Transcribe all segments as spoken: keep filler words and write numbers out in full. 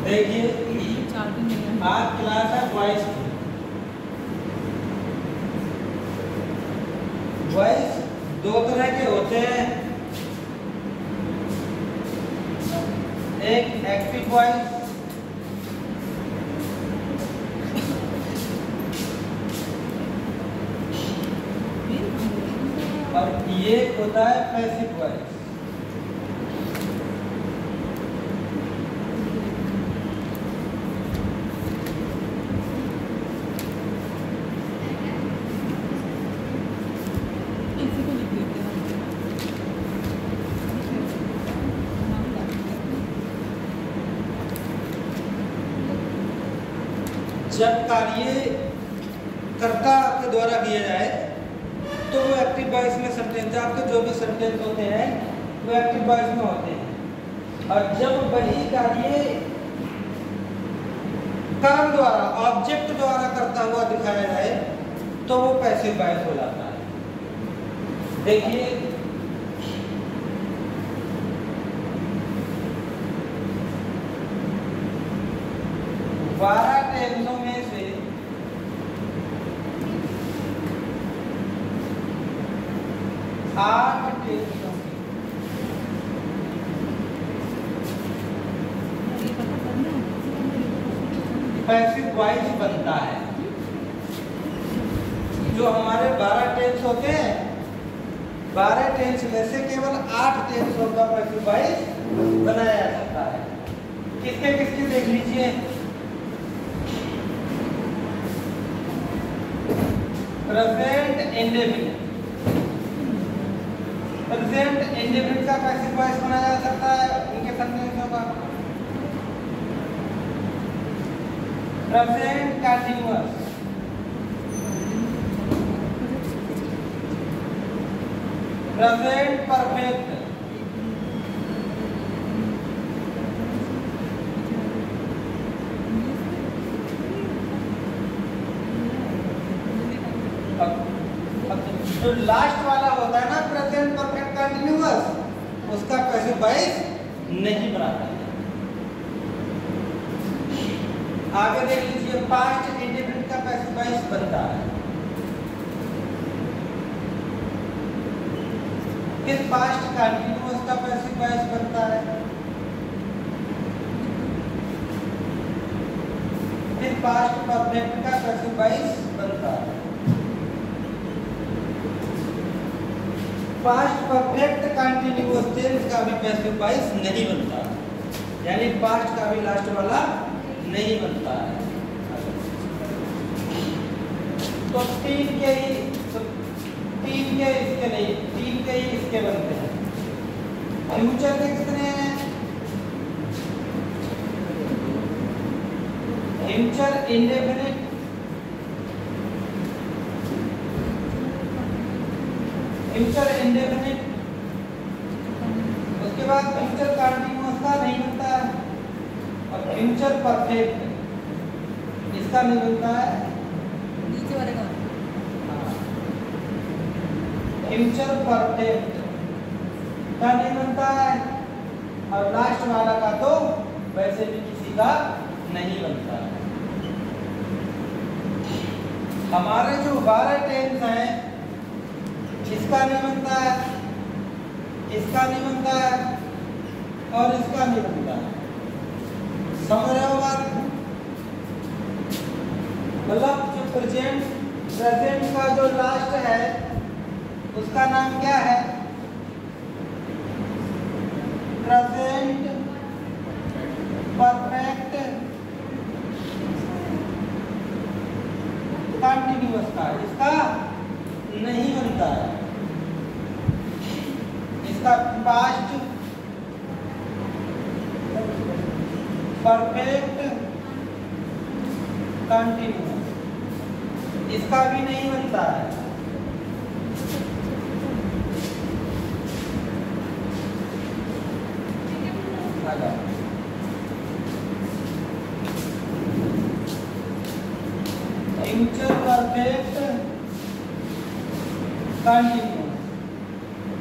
देखिए आज क्लास है बॉयज की। बॉयज दो तरह के होते हैं, एक एक्टिव बॉयज और ये होता है पैसिव बॉयज। जब कार्य कर्ता के द्वारा किया जाए तो वो एक्टिव वॉइस में सेंटेंस, आपके जो भी सेंटेंस होते हैं वो एक्टिव वॉइस में होते हैं। और जब वही कार्य कर्म द्वारा, ऑब्जेक्ट द्वारा करता हुआ दिखाया जाए तो वो पैसिव वॉइस हो जाता है। देखिए बारह टेंसों में से आठ टेंसों पैसिव वॉइस बनता है। जो हमारे बारह टेंस होते हैं, बारह टेंस में से केवल आठ टेंसों का पैसिव वॉइस बनाया जा सकता है। किसके किसके देख लीजिए। प्रेजेंट इंडेफिनिट, प्रेजेंट इंडेफिनिट का पैसिव वॉइस बनाया जा सकता है उनके सेंटेंसों का। प्रेजेंट कंटीन्यूअस, प्रेजेंट परफेक्ट, जो लास्ट वाला होता है ना प्रेजेंट परफेक्ट कंटीन्यूअस, उसका पैसिव वॉइस नहीं बनाता है। आगे देख लीजिए पास्ट इंडेफिनिट का पैसिव वॉइस बनता है। फिर पास्ट कंटीन्यूअस का पैसिव वॉइस बनता है। फिर पास्ट परफेक्ट का पैसिव वॉइस बनता है। पास्ट परफेक्ट कंटीन्यूअस टेंस का भी पैसिव वॉइस नहीं बनता, यानी पास्ट का भी लास्ट वाला नहीं बनता है। तो तीन के ही तो तीन के इसके नहीं, तीन के ही इसके बनते हैं। फ्यूचर के कितने हैं? फ्यूचर इंडेफिनिट, फ्यूचर इंडेफिनिट, उसके बाद फ्यूचर कंटीन्यूअस का नहीं बनता है, और फ्यूचर परफेक्ट इसका नहीं बनता है। नीचे वाले का फ्यूचर परफेक्ट का नहीं बनता है, और लास्ट वाला का तो वैसे भी किसी का नहीं बनता है। हमारे जो बारह टेंस हैं, इसका नहीं बनता है, इसका नहीं बनता है, और इसका नहीं बनता है। समझ रहे हो बात? मतलब जो प्रेजेंट प्रेजेंट का जो लास्ट है उसका नाम क्या है? प्रेजेंट परफेक्ट कंटीन्यूअस का इसका नहीं बनता है। इसका पास्ट परफेक्ट कंटीन्यूअस इसका भी नहीं बनता है। फ्यूचर परफेक्ट कंटीन्यूअस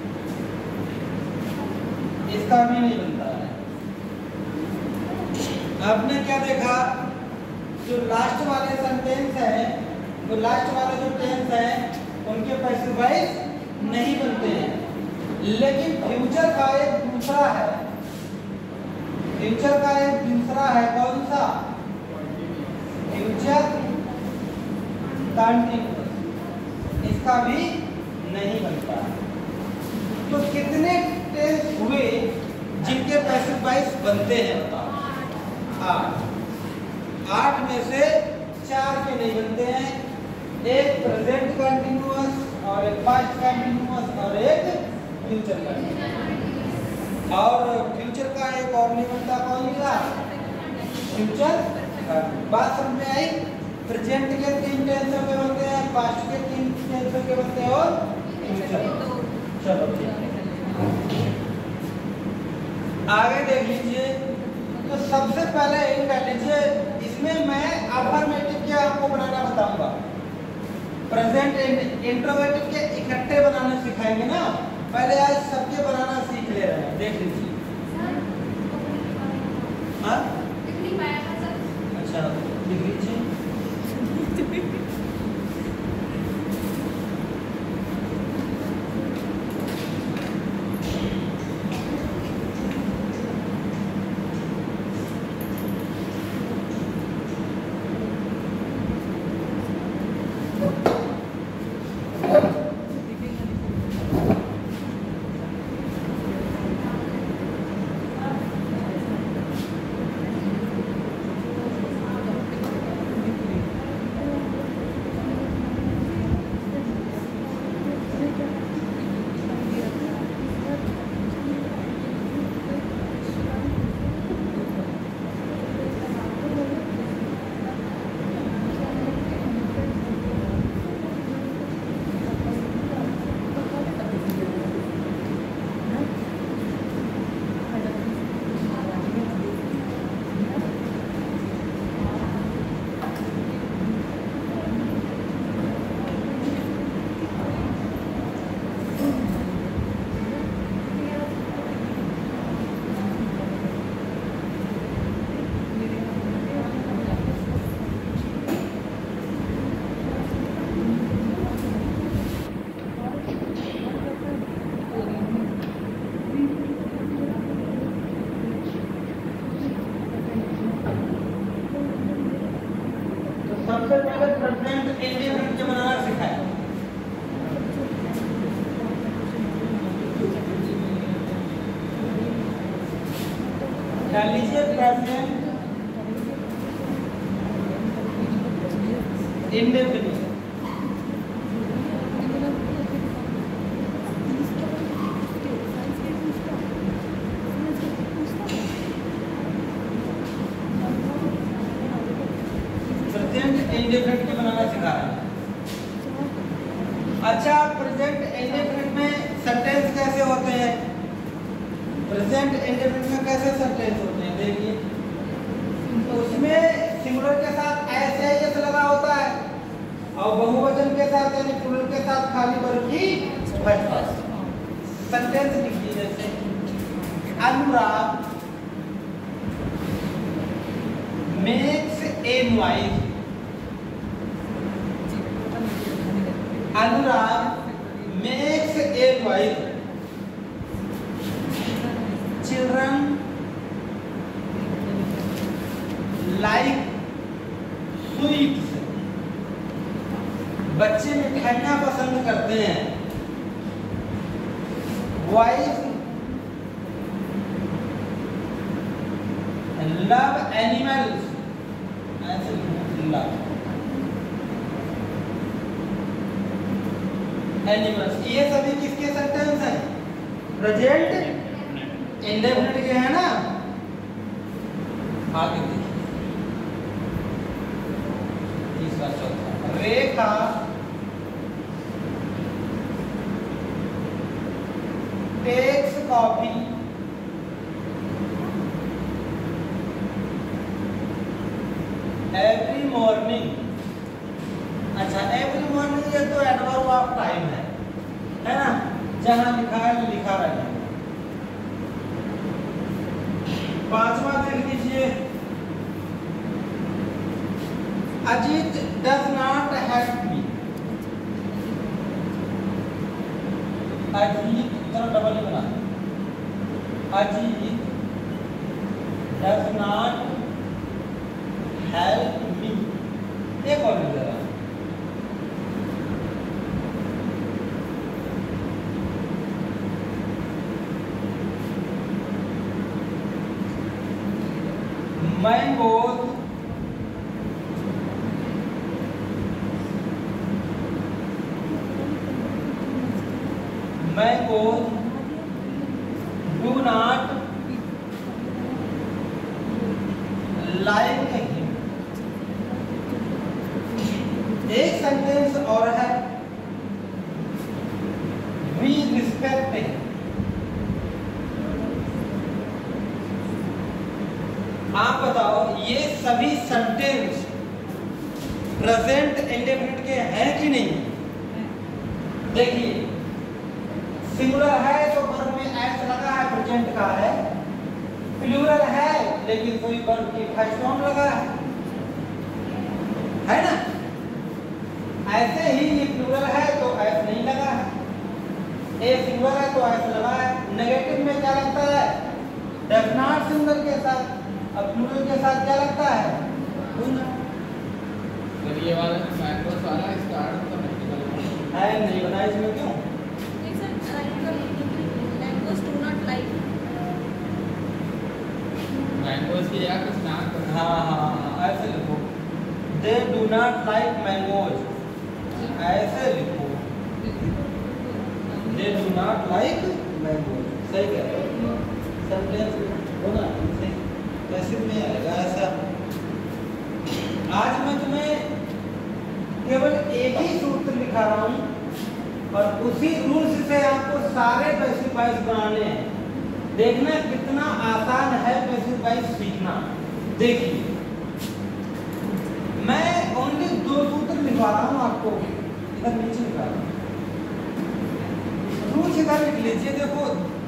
इसका भी नहीं बनता है। आपने क्या देखा, जो लास्ट वाले सेंटेंस है, वो लास्ट वाले जो टेंस है उनके पैसिव वॉइस नहीं बनते हैं, लेकिन फ्यूचर का एक दूसरा है, फ्यूचर का एक दूसरा है, कौन सा? फ्यूचर कंटिन्यूअस, इसका भी नहीं बनता। तो कितने टेंस हुए जिनके पैसिव वॉइस बनते हैं? बताओ। आठ। आठ में से चार के नहीं बनते हैं, एक प्रेजेंट कंटिन्यूअस और एक पास्ट कंटिन्यूअस और एक फ्यूचर कंटिन्यूअस। और फ्यूचर का एक और नहीं बनता, कौन सा? फ्यूचर। बात समझ में आई? प्रेजेंट के तीन टेंसों के बनते हैं, पास्ट के तीन टेंसों के बनते हैं और फ्यूचर। चलो आगे देख लीजिए। तो सबसे पहले ये कर लीजिए, इसमें मैं अफर्मेटिव के आपको बनाना बताऊंगा, प्रेजेंट इंट्रोगेटिव के इकट्ठे बनाना सिखाएंगे ना, पहले आज सबके बनाना सीख ले रहे हैं, देख लीजिए। हाँ अच्छा लिख लीजिए। सबसे पहले प्रेजेंट इंडेफिनिट के बनाना सिखाएं। क्या लीजिए, प्रेजेंट इंडेफिनिट। इंडेफिनिट के बनाना सिखा रहा है। अच्छा, प्रेजेंट इंडेफिनिट में सेंटेंस कैसे होते हैं? प्रेजेंट इंडेफिनिट में कैसे सेंटेंस होते हैं देखिए, उसमें सिंगुलर के साथ एस या एस लगा होता है और बहुवचन के साथ यानी प्लूरल के साथ खाली वर्ग की फर्स्ट सेंटेंस लिखिए। जैसे Anurag makes a noise, Anurag makes a noise, children like sweets, बच्चे मिठाइयाँ पसंद करते हैं। Boys love animals, ऐसे love एनिमल्स। ये सभी किसके सेंटेंस हैं? प्रेजेंट इंडेफिनिट के हैं ना। आगे देखिए तीसरा चौथा, Rekha takes coffee every morning. अच्छा, एवरी मॉर्निंग ये तो एडवर्ब ऑफ टाइम है, है ना, जहां लिखा है लिखा रहेगा। पांचवा देख लीजिए, Ajit does not help me. Ajit, चलो डबल ही बना, Ajit does not help me. एक और मिल जाएगा, mangoes mangoes do not like him. एक सेंटेंस और है, वी रिस्पेक्ट हिम। आप बताओ ये सभी सेंटेंस प्रेजेंट इंडेफिनिट के हैं कि नहीं? देखिए सिंगुलर है तो वर्ब में एस लगा है, प्रेजेंट का है। प्लूरल है लेकिन कोई वर्ब की फर्स्ट फॉर्म लगा है, है ना? ऐसे ही ये प्लूरल है तो एस नहीं लगा है, ए सिंगुलर है तो एस लगा है। नेगेटिव में क्या लगता है? डज नॉट सिंगुलर के साथ, अब प्लूरल के साथ क्या लगता है? तो ये वाला मैंगोस वाला इसका अर्थ तो नहीं निकल है नहीं बना इसमें क्यों? Mangoes do not like. Mangoes की जगह कुछ ना कर। हाँ हाँ हाँ ऐसे लिखो, they do not like mangoes, ऐसे लिखो, they do not like mangoes. सही कह रहे हो, सेंटेंस होना सही कैसे में आएगा ऐसा। आज मैं तुम्हें केवल एक ही सूत्र लिखा रहा हूं और उसी रूल्स से आपको सारे पैसिव वॉइस बनाने हैं। देखना कितना आसान है पैसिव वॉइस सीखना। देखिए मैं ओनली दो सूत्र लिखवा रहा हूं आपको, इधर नीचे लिखा रहा हूं, रूल्स इधर लिख लीजिए। देखो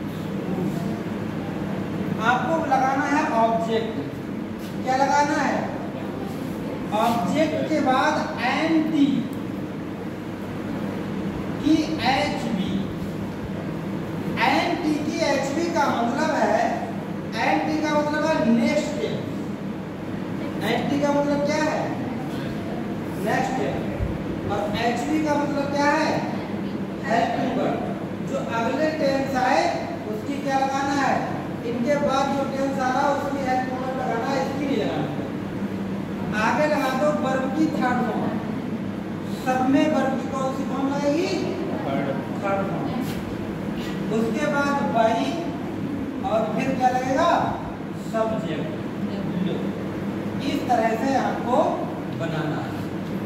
आपको लगाना है ऑब्जेक्ट, क्या लगाना है? ऑब्जेक्ट के बाद एंटी की एच बी। एंटी की एच बी का मतलब है, एंटी का मतलब है नेक्स्ट टेंस। एंटी का मतलब क्या है? Next tense. और एच बी का मतलब क्या है? Helping verb. जो अगले टेंस आए उसकी क्या लगाना है? इनके बाद जो टेंस आ रहा है उसकी हेल्पिंग वर्ब लगाना है, इसकी नहीं लगाना। आगे लगा दो वर्ब की थर्ड फॉर्म। सब में वर्ब की कौन सी फॉर्म लगेगी? Third form. उसके बाद बाई और फिर क्या लगेगा? सब्जेक्ट। इस तरह से आपको बनाना है,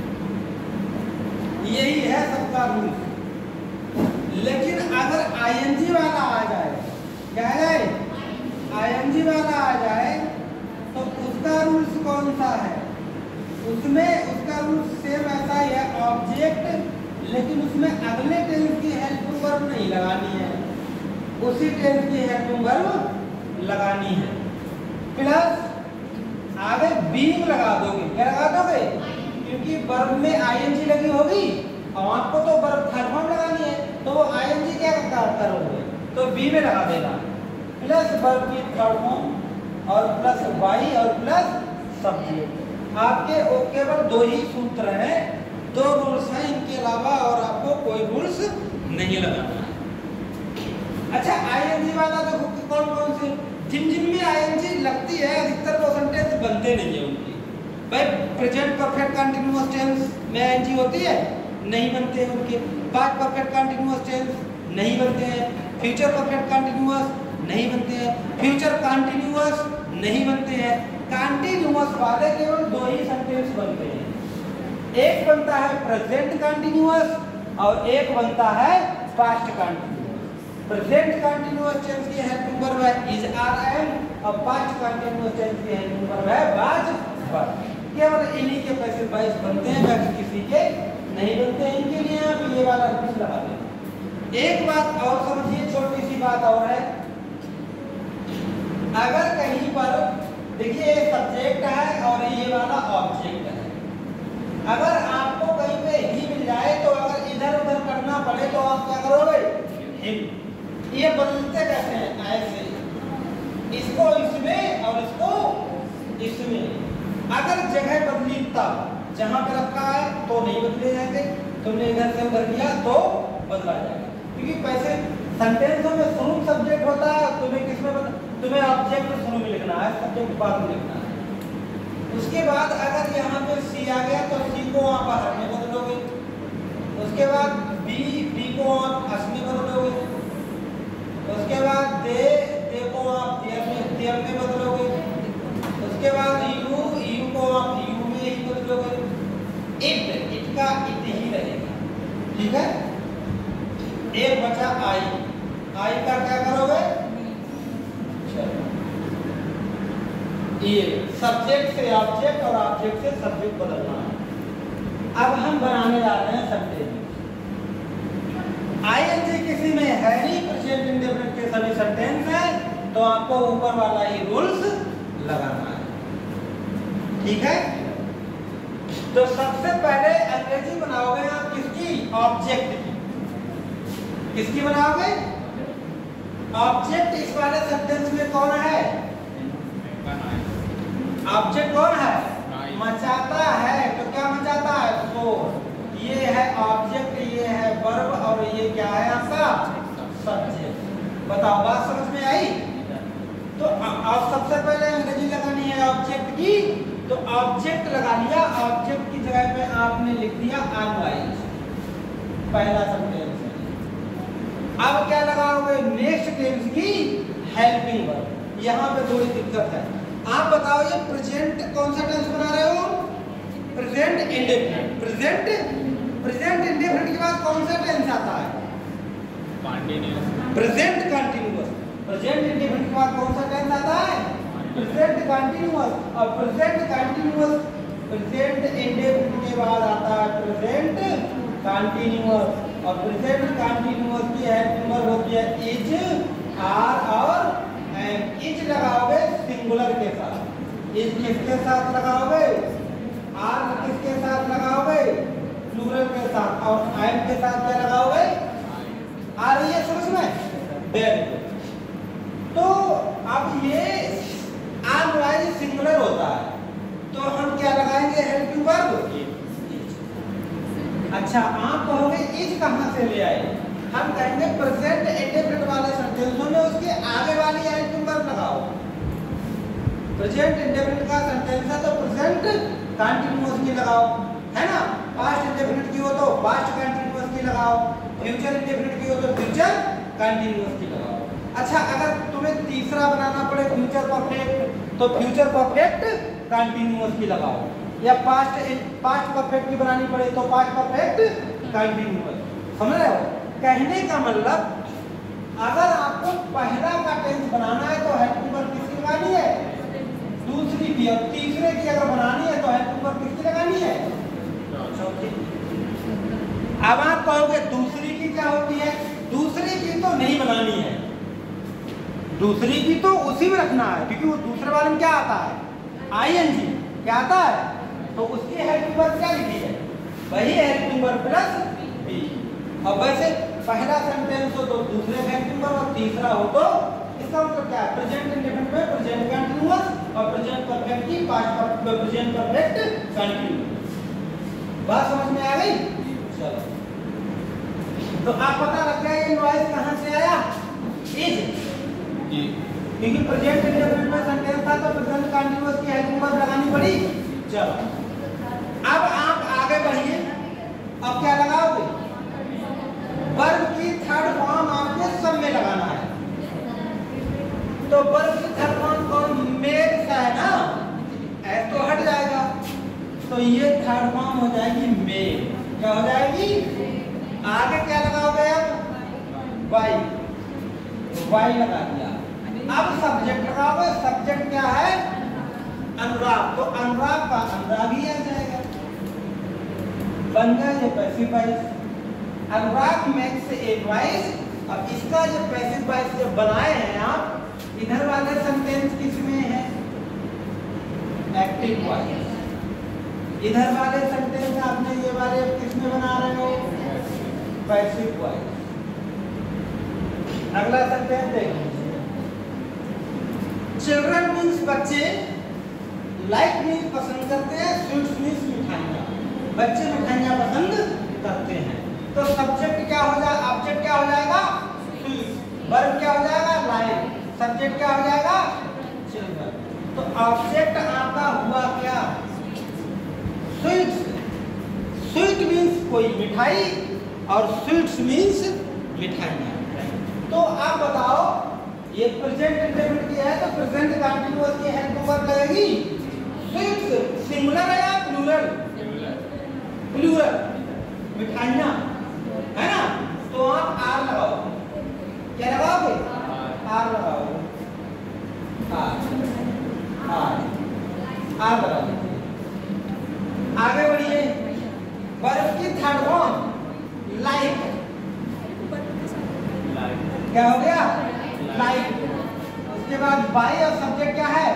यही है सबका रूल। लेकिन अगर आईएनजी वाला आ जाए, क्या आ जाए? आईएनजी वाला आ जाए तो उसका रूल्स कौन सा है? उसमें उसका रूल्स सेम ऐसा ही है, ऑब्जेक्ट, लेकिन उसमें अगले टेंस की हेल्पिंग वर्ब नहीं लगानी है, उसी टेंस की हेल्पिंग वर्ब लगानी है। प्लस आगे बीइंग लगा दोगे। क्या लगा दोगे? क्योंकि वर्ब में आईएनजी लगी होगी और आपको तो वर्ब थर्ड फॉर्म लगानी है, तो वो आईएनजी क्या करोगे? तो बी में लगा देना, प्लस वर्ब की थर्ड फॉर्म और प्लस वाई और प्लस सब्जेक्ट। आपके वो केवल दो ही सूत्र हैं, दो रूल्स हैं, इनके अलावा और आपको कोई रूल्स नहीं लगाना है। अच्छा आईएनजी वाला देखो कौन कौन से, जिन जिन में आईएनजी लगती है अधिकतर वो सेंटेंस बनते नहीं है उनकी। भाई प्रेजेंट परफेक्ट कंटीन्यूअस टेंस में आईएनजी होती है, नहीं बनते हैं उनके। पास्ट परफेक्ट कंटीन्यूअस टेंस नहीं बनते हैं। फ्यूचर परफेक्ट कंटीन्यूअस नहीं बनते हैं। फ्यूचर कंटीन्यूअस नहीं बनते हैं। कंटीन्यूअस वाले केवल दो ही सेंटेंस बनते हैं, एक बनता है प्रेजेंट कंटीन्यूअस और एक बनता है past continuous. Present continuous tense की हेल्पिंग वर्ब है इज आर एम और पास्ट कंटीन्यूअस टेंस की हेल्पिंग वर्ब है वाज वर। केवल इन्हीं के पैसिव वॉइस बनते हैं, बाकी किसी के नहीं बनते हैं। इनके लिए आप ये वाला रूल लगा दें। एक बात और समझिए, छोटी सी बात और है, अगर कहीं पर देखिए सब्जेक्ट है और ये वाला ऑब्जेक्ट है, अगर आपको कहीं पे ही मिल जाए तो अगर इधर उधर करना पड़े तो आप क्या करोगे? हिम। ये बदलते कैसे हैं? ऐसे, इसको इसमें और इसको इसमें। अगर जगह बदली तब, जहां पे रखा है तो नहीं बदले जाएंगे, तुमने इधर से उधर किया तो बदला जाएगा। क्योंकि पैसे सेंटेंसों में शुरू सब्जेक्ट होता है, तुम्हें किसमें बदल, तुम्हें ऑब्जेक्ट शुरू में लिखना है, सब्जेक्ट बाद में लिखना है। उसके बाद अगर यहाँ पे सी आ गया तो सी को आप हर में बदलोगे, उसके बाद बी, बी को आप अस में बदलोगे, उसके बाद दे, दे को आप देर में, देर में बदलोगे, उसके बाद यू, यू को आप यू में ही बदलोगे। इट, इट का इट ही रहेगा, ठीक है। एक बचा आई, आई का क्या करोगे? ये सब्जेक्ट से ऑब्जेक्ट और ऑब्जेक्ट से सब्जेक्ट बदलना है। अब हम बनाने जा रहे हैं सेंटेंस। आईएनजी किसी में है नहीं, प्रेजेंट इंडेफिनिट के सभी सेंटेंस है, तो आपको ऊपर वाला ही रूल्स लगाना है, ठीक है। तो सबसे पहले अंग्रेजी बनाओगे आप किसकी? ऑब्जेक्ट की। किसकी बनाओगे? ऑब्जेक्ट इस वाले सेंटेंस में कौन है? ऑब्जेक्ट कौन है? मचाता है, तो क्या मचाता है? तो ये है ऑब्जेक्ट, ये है वर्ब और ये क्या है आपका? सब्जेक्ट। बताओ बात समझ में आई? तो आप सबसे पहले अंग्रेजी लगानी है ऑब्जेक्ट की, तो ऑब्जेक्ट लगा लिया, ऑब्जेक्ट की जगह पे आपने लिख दिया अनवाइज, पहला सेंटेंस। अब क्या लगाओगे? नेक्स्ट टेंस की हेल्पिंग वर्ब। यहाँ पे थोड़ी दिक्कत है, आप बताओ ये प्रेजेंट कौन सा टेंस बना रहे हो? Present indefinite. Present present indefinite के बाद कौन सा टेंस आता है? Continuous. Present continuous. Present indefinite के बाद कौन सा टेंस आता है? Present continuous. और प्रेजेंट कंटीन्यूअस, प्रेजेंट इंडेफिनिट के बाद आता है प्रेजेंट कंटीन्यूअस। और प्रेजेंट कंटीन्यूअस की हेल्पिंग वर्ब होती है इज, आर और एम। इज लगाओगे सिंगुलर के साथ, इज किसके साथ लगाओगे? आर किसके साथ लगाओगे? प्लूरल के साथ। और एम के साथ क्या लगाओगे? आ रही है समझ में? Very good. तो अब ये अनवाइज सिंगुलर होता है, तो हम क्या लगाएंगे? Helping verb. अच्छा, आप कहोगे इज कहां से ले आए? हम कहेंगे प्रेजेंट इंडेफिनिट वाले सेंटेंसों में उसके आगे वाली हेल्पिंग वर्ब लगाओ। प्रेजेंट इंडेफिनिट का सेंटेंस है तो प्रेजेंट कंटीन्यूअस की लगाओ, है ना। पास्ट इंडेफिनिट की हो तो पास्ट कंटीन्यूअस की लगाओ, फ्यूचर इंडेफिनिट की हो तो फ्यूचर कंटीन्यूअस की लगाओ। अच्छा, अगर तुम्हें तीसरा बनाना पड़े फ्यूचर परफेक्ट, तो फ्यूचर परफेक्ट कंटीन्यूअस की लगाओ, या पास्ट पास्ट परफेक्ट की बनानी पड़े तो पास्ट परफेक्ट कंटीन्यूअस। समझ रहे हो? कहने का मतलब अगर आपको पहला का टेंस बनाना है तो हेल्पिंग वर्ब किसकी लगानी है? दूसरी की। और तीसरे की अगर बनानी है तो हेल्पिंग वर्ब किसकी लगानी है? चौथी। अब आप कहोगे दूसरी की क्या होती है? दूसरी की तो नहीं बनानी है, दूसरी की तो उसी में रखना है, क्योंकि वो दूसरे वाले में क्या आता है? आईएनजी। क्या आता है? तो उसकी हेल्पिंग वर्ब क्या लिखी है? वही हेल्पिंग वर्ब प्लस बी। अब वैसे पहला सेंटेंस हो तो दूसरे हेल्पिंग वर्ब, और तीसरा हो तो इसका मतलब क्या है? प्रेजेंट इंडेफिनिट में प्रेजेंट कंटीन्यूअस और प्रेजेंट परफेक्ट की पास्ट प्रेजेंट परफेक्ट कंटीन्यूअस। बात समझ में आ गई? चलो, तो आप पता लग गया ये नॉइज कहां से आया? इज। क्योंकि प्रेजेंट इंडेफिनिट में सेंटेंस था तो प्रेजेंट कंटीन्यूअस की हेल्पिंग वर्ब लगानी पड़ी। चलो, अब आप आगे बढ़िए। अब क्या लगाओगे? वर्ब की थर्ड फॉर्म आपको सब में लगाना है। तो वर्ब की थर्ड फॉर्म कौन? मेड सा है ना, एस तो हट जाएगा, तो ये थर्ड फॉर्म हो जाएगी मेड। क्या हो जाएगी? आगे क्या लगाओगे? अब वाई, वाई लगा दिया। अब सब्जेक्ट लगाओगे। सब्जेक्ट क्या है? अनुराग, तो अनुराग का अनुराग ही आ जाएगा, बन गया ये passive voice. Anurag makes a voice. अब इसका जो पैसिव वॉइस जो बनाए हैं आप, इधर वाले सेंटेंस किसमें है? Active voice. इधर वाले सेंटेंस आपने ये वाले किस में बना रहे हो? Passive voice. अगला सेंटेंस देखिए, चिल्ड्रन मीन्स बच्चे, लाइक मीन्स पसंद करते हैं, स्वीट्स मीन्स मिठाइयाँ। बच्चे मिठाइयाँ पसंद करते हैं। तो सब्जेक्ट क्या हो जाएगा? ऑब्जेक्ट क्या हो जाएगा? स्वीट्स। वर्ब क्या हो जाएगा? लाइक। सब्जेक्ट क्या हो जाएगा? चिल्ड्रन। तो ऑब्जेक्ट आपका हुआ क्या? स्वीट्स। स्वीट मीन्स कोई मिठाई और स्वीट्स मीन्स मिठाइयाँ। तो आप बताओ, ये प्रेजेंट इंडेफिनिट की है तो प्रेजेंट कंटीन्यूअस की हेल्प वर्ब लगेगी। स्वीट्स सिंगुलर है या प्लूरल? प्लूरल। मिठाइयाँ है ना, तो आप आर लगाओ। क्या लगाओगे? आर लगाओगे। आर आर आर लगाओगे। आगे बढ़िए, वर्ब की थर्ड फॉर्म लाइक। क्या हो गया? लाइक। उसके बाद बाई और सब्जेक्ट क्या है?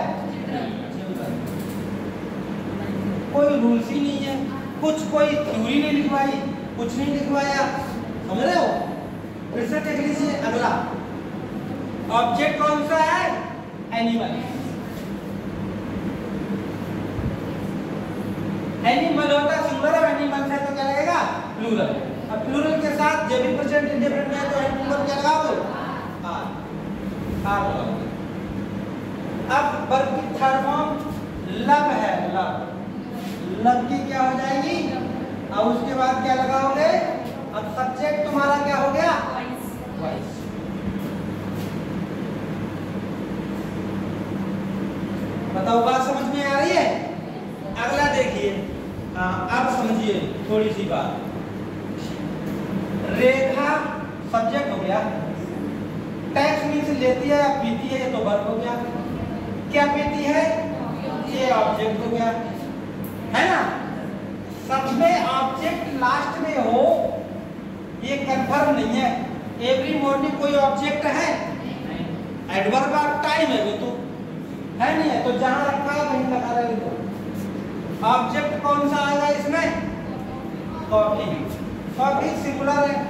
कोई रूल्स ही नहीं है, कुछ कोई थ्योरी नहीं लिखवाई, कुछ नहीं लिखवाया, समझ रहे हो? फिर से देख लीजिए अगला, ऑब्जेक्ट कौन सा है? एनिमल। एनिमल होता है सिंगुलर और एनिमल्स है तो क्या लगेगा? प्लूरल। अब प्लूरल के साथ जब भी प्रेजेंट इंडेफिनिट में है तो एनिमल क्या लगाओगे? आर। आर लगाओगे। अब वर्ब की थर्ड फॉर्म लव है, लव। लव की क्या हो जाएगी? अब उसके बाद क्या लगाओगे? अब सब्जेक्ट तुम्हारा क्या हो गया? वाइस। बताओ बात समझ में आ रही है? अगला देखिए, अब समझिए थोड़ी सी बात। रेखा सब्जेक्ट हो गया, टैक्स मीन्स लेती है या पीती है, ये तो वर्ब हो गया। क्या पीती है? ये ऑब्जेक्ट हो गया, है ना। सब में ऑब्जेक्ट लास्ट में हो ये कंफर्म नहीं है। एवरी मॉर्निंग कोई ऑब्जेक्ट है? एडवर्ब ऑफ टाइम है वो तो है नहीं है, तो जहां रखा है वहीं लगा रहे हो। ऑब्जेक्ट कौन सा आएगा इसमें? कॉफी। कॉफी सिंगुलर है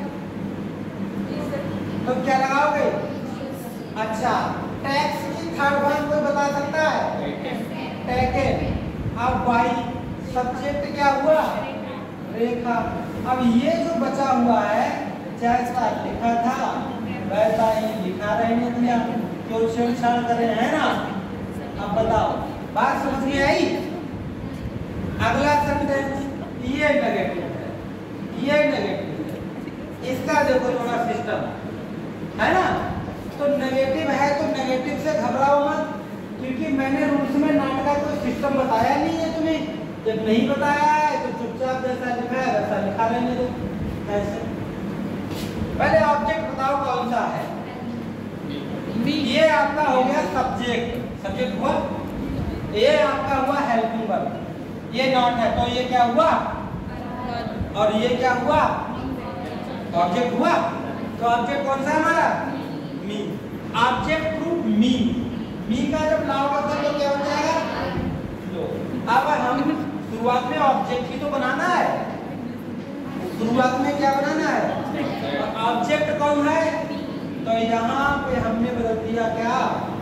तो क्या लगाओगे? अच्छा, टैक्स की थर्ड फॉर्म कोई बता सकता है? टेकन। अब बाई सब्जेक्ट क्या हुआ? रेखा। अब ये जो बचा हुआ है जैसा लिखा था वैसा ही लिखा रहने दिया, क्यों छेड़छाड़ कर रहे हैं ना। अब बताओ बात समझ में आई? अगला सेंटेंस ये नेगेटिव है, ये नेगेटिव है। इसका देखो थोड़ा सिस्टम है ना। तो नेगेटिव है तो नेगेटिव से घबराओ मत, क्योंकि मैंने रूल्स में नाट का कोई सिस्टम बताया नहीं है तुम्हें। जब नहीं बताया है तो चुपचाप जैसा लिखा है वैसा लिखा रहने दो ऐसे। पहले ऑब्जेक्ट बताओ कौन सा है? ये आपका हो गया सब्जेक्ट। सब्जेक्ट हुआ, ये आपका हुआ हेल्पिंग वर्ब। ये नॉट है तो ये क्या हुआ? और ये क्या हुआ? ऑब्जेक्ट हुआ। तो ऑब्जेक्ट कौन सा है हमारा? मी। ऑब्जेक्ट प्रूफ मी। मी का जब लाओगे तो क्या हो जाएगा? लो। अब हम शुरुआत में ऑब्जेक्ट ही तो बनाना है। शुरुआत में क्या बनाना है? ऑब्जेक्ट कौन है? तो यहाँ पे हमने बदल दिया क्या?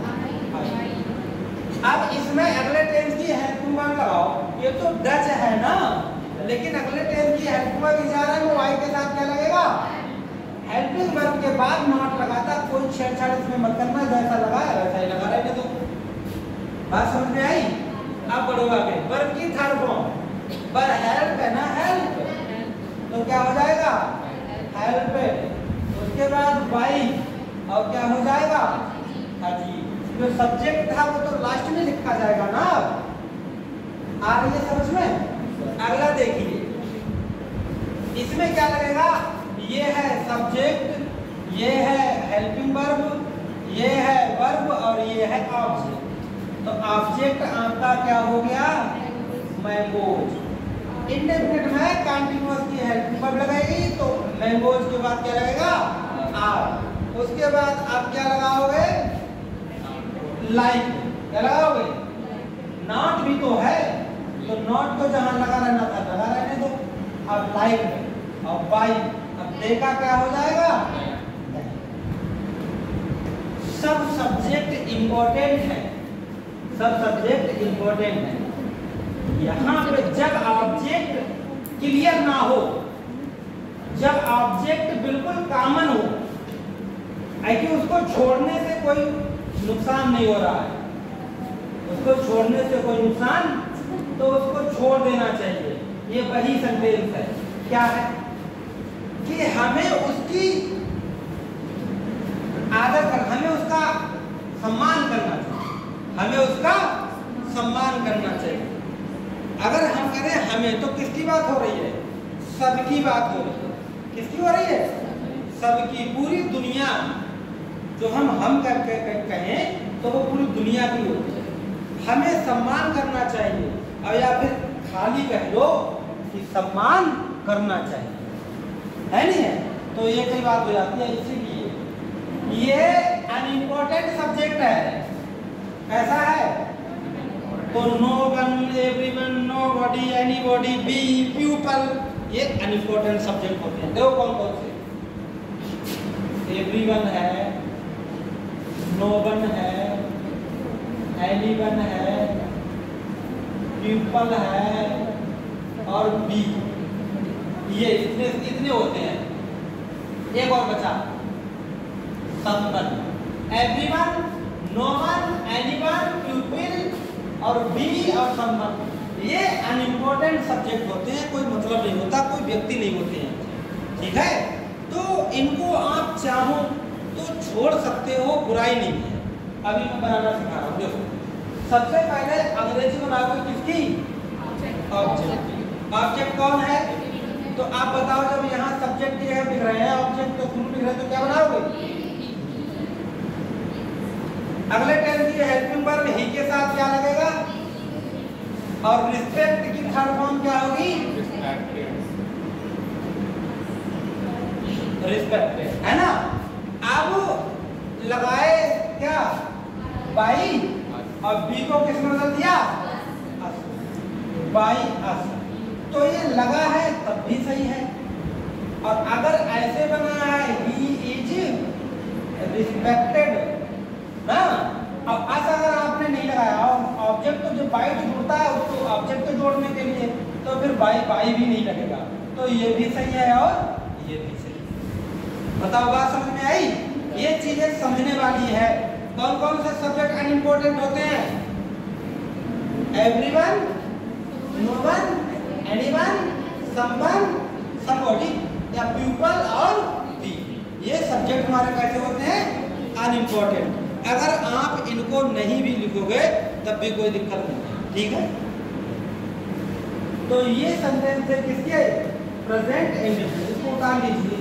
अब इसमें अगले टेंस की हेल्पिंग वर्ब लगाओ। ये तो डच है ना, लेकिन अगले टेंस की हेल्पिंग वर्ब इशारा है, वाई के साथ क्या लगेगा? हेल्पिंग वर्ब के बाद नॉट लगाता। कोई छेड़छाड़ इसमें मत करना, जैसा लगा है वैसा ही लगा रहने दो। बात समझ में आई? अब बढ़ो आगे। वर्ब की थर्ड फॉर्म पर हेल्प है ना, हेल्प तो क्या हो जाएगा? हेल्प। उसके बाद बाई और क्या हो जाएगा? हाजी। जो सब्जेक्ट था वो तो लास्ट में लिखा जाएगा ना। आ रही है समझ में? अगला देखिए, इसमें क्या लगेगा? ये है सब्जेक्ट, ये है हेल्पिंग वर्ब, ये है वर्ब और ये है ऑब्जेक्ट। तो ऑब्जेक्ट आपका क्या हो गया? मैंगोज। इंडेफिनिट में कंटीन्यूअस की हेल्पिंग वर्ब लगाएगी तो मैंगोज के बाद क्या लगेगा? आर। उसके बाद आप क्या लगाओगे? लाइक। क्या लगाओगे? नॉट भी तो है, तो नॉट को जहां लगा रहना था लगा रहने दो। अब लाइक में और बाई, अब देखा क्या हो जाएगा? सब सब्जेक्ट इंपॉर्टेंट है, सब सब्जेक्ट इंपॉर्टेंट है। यहाँ पे जब ऑब्जेक्ट क्लियर ना हो, जब ऑब्जेक्ट बिल्कुल कॉमन हो, है कि उसको छोड़ने से कोई नुकसान नहीं हो रहा है, उसको छोड़ने से कोई नुकसान, तो उसको छोड़ देना चाहिए। ये वही सेंटेंस है। क्या है कि हमें उसकी आदर कर, हमें उसका सम्मान करना चाहिए, हमें उसका सम्मान करना चाहिए। अगर हम करें हमें, तो किसकी बात हो रही है? सबकी बात हो रही है। किसकी हो रही है? सबकी, पूरी दुनिया। जो हम हम कर, कर, कर, कहें तो वो पूरी दुनिया की होती है। हमें सम्मान करना चाहिए, और या फिर खाली कह दो कि सम्मान करना चाहिए, है नहीं है? तो ये कई बात हो जाती है। इसीलिए ये अनइम्पोर्टेंट सब्जेक्ट है, ऐसा है। तो no one, everyone, nobody, anybody, we, people, ये अनइम्पोर्टेंट सब्जेक्ट होते हैं। देखो कौन कौन से? एवरीवन है, नो वन है, एनीवन है, पीपल है और बी। ये इतने इतने होते हैं। एक और बचा someone. Everyone, no one, anyone, people और बी और समवन, ये अनइम्पोर्टेंट सब्जेक्ट होते हैं, कोई मतलब नहीं होता, कोई व्यक्ति नहीं होते हैं। ठीक है? तो इनको आप चाहो तो छोड़ सकते हो, बुराई नहीं है। अभी मैं बनाना सिखा रहा हूँ। देखो, सबसे पहले अंग्रेजी बनाओगे किसकी? ऑब्जेक्ट। ऑब्जेक्ट कौन है? तो आप बताओ, जब यहाँ सब्जेक्ट ये है लिख रहे हैं, ऑब्जेक्ट तो शुरू लिख रहे हैं, तो क्या बनाओगे? अगले टेंस की हेल्पिंग वर्ब ही के साथ क्या लगेगा? और रिस्पेक्ट की थर्ड फॉर्म क्या होगी? रिस्पेक्टेड, है ना? अब लगाए क्या? बाई, और बी को किसने बदल दिया? अस। By us. तो ये लगा है तब भी सही है, और अगर ऐसे बना है ही इज रिस्पेक्टेड ना, अब अस अगर आपने नहीं लगाया, और ऑब्जेक्ट तो जब बाई जुड़ता है उसको ऑब्जेक्ट को जोड़ने के लिए, तो फिर बाई बाई भी नहीं लगेगा। तो ये भी सही है और ये भी सही है। बताओ, बात समझ में आई? ये चीजें समझने वाली है। कौन कौन से सब्जेक्ट अनइम्पोर्टेंट होते हैं? Everyone, no one, anyone, someone, somebody या पीपल और बी। ये सब्जेक्ट हमारे कैसे होते हैं? अनइम्पोर्टेंट। अगर आप इनको नहीं भी लिखोगे तब भी कोई दिक्कत नहीं, ठीक है? तो ये सेंटेंस है किसके? Present indefinite. इसको उतार लीजिए।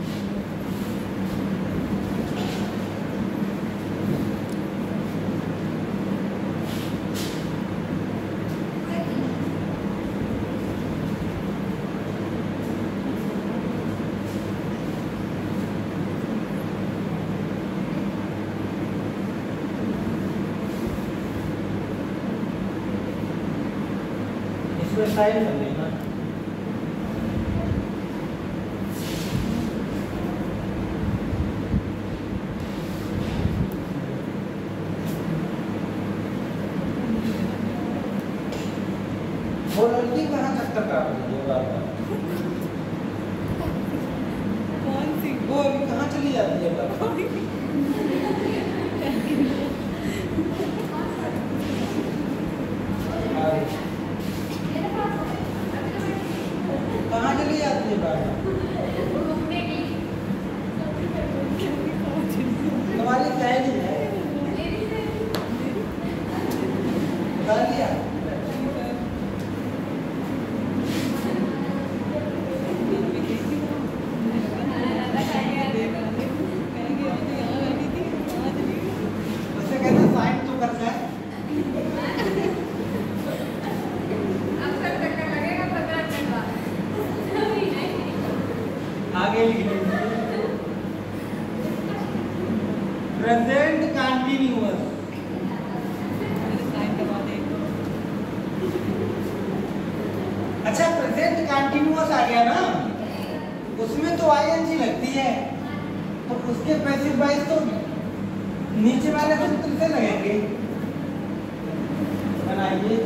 साइन कर लेना। वो लड़की कहाँ चक्कर काट रही है बार बार? कौन सी? वो अभी कहाँ चली जाती है बार बार? कहाँ चली जाती है बार बार? तुम्हारी सहेली है, कर लिया। उससे कहना साइन तो कर जाए। आगे लिखिए प्रेजेंट कंटिन्यूअस। अच्छा प्रेजेंट कंटिन्यूअस आ गया ना, उसमें तो आईएनजी लगती है, तो उसके पैसिव वॉइस तो नीचे वाले सूत्र से लगेंगे। बनाइए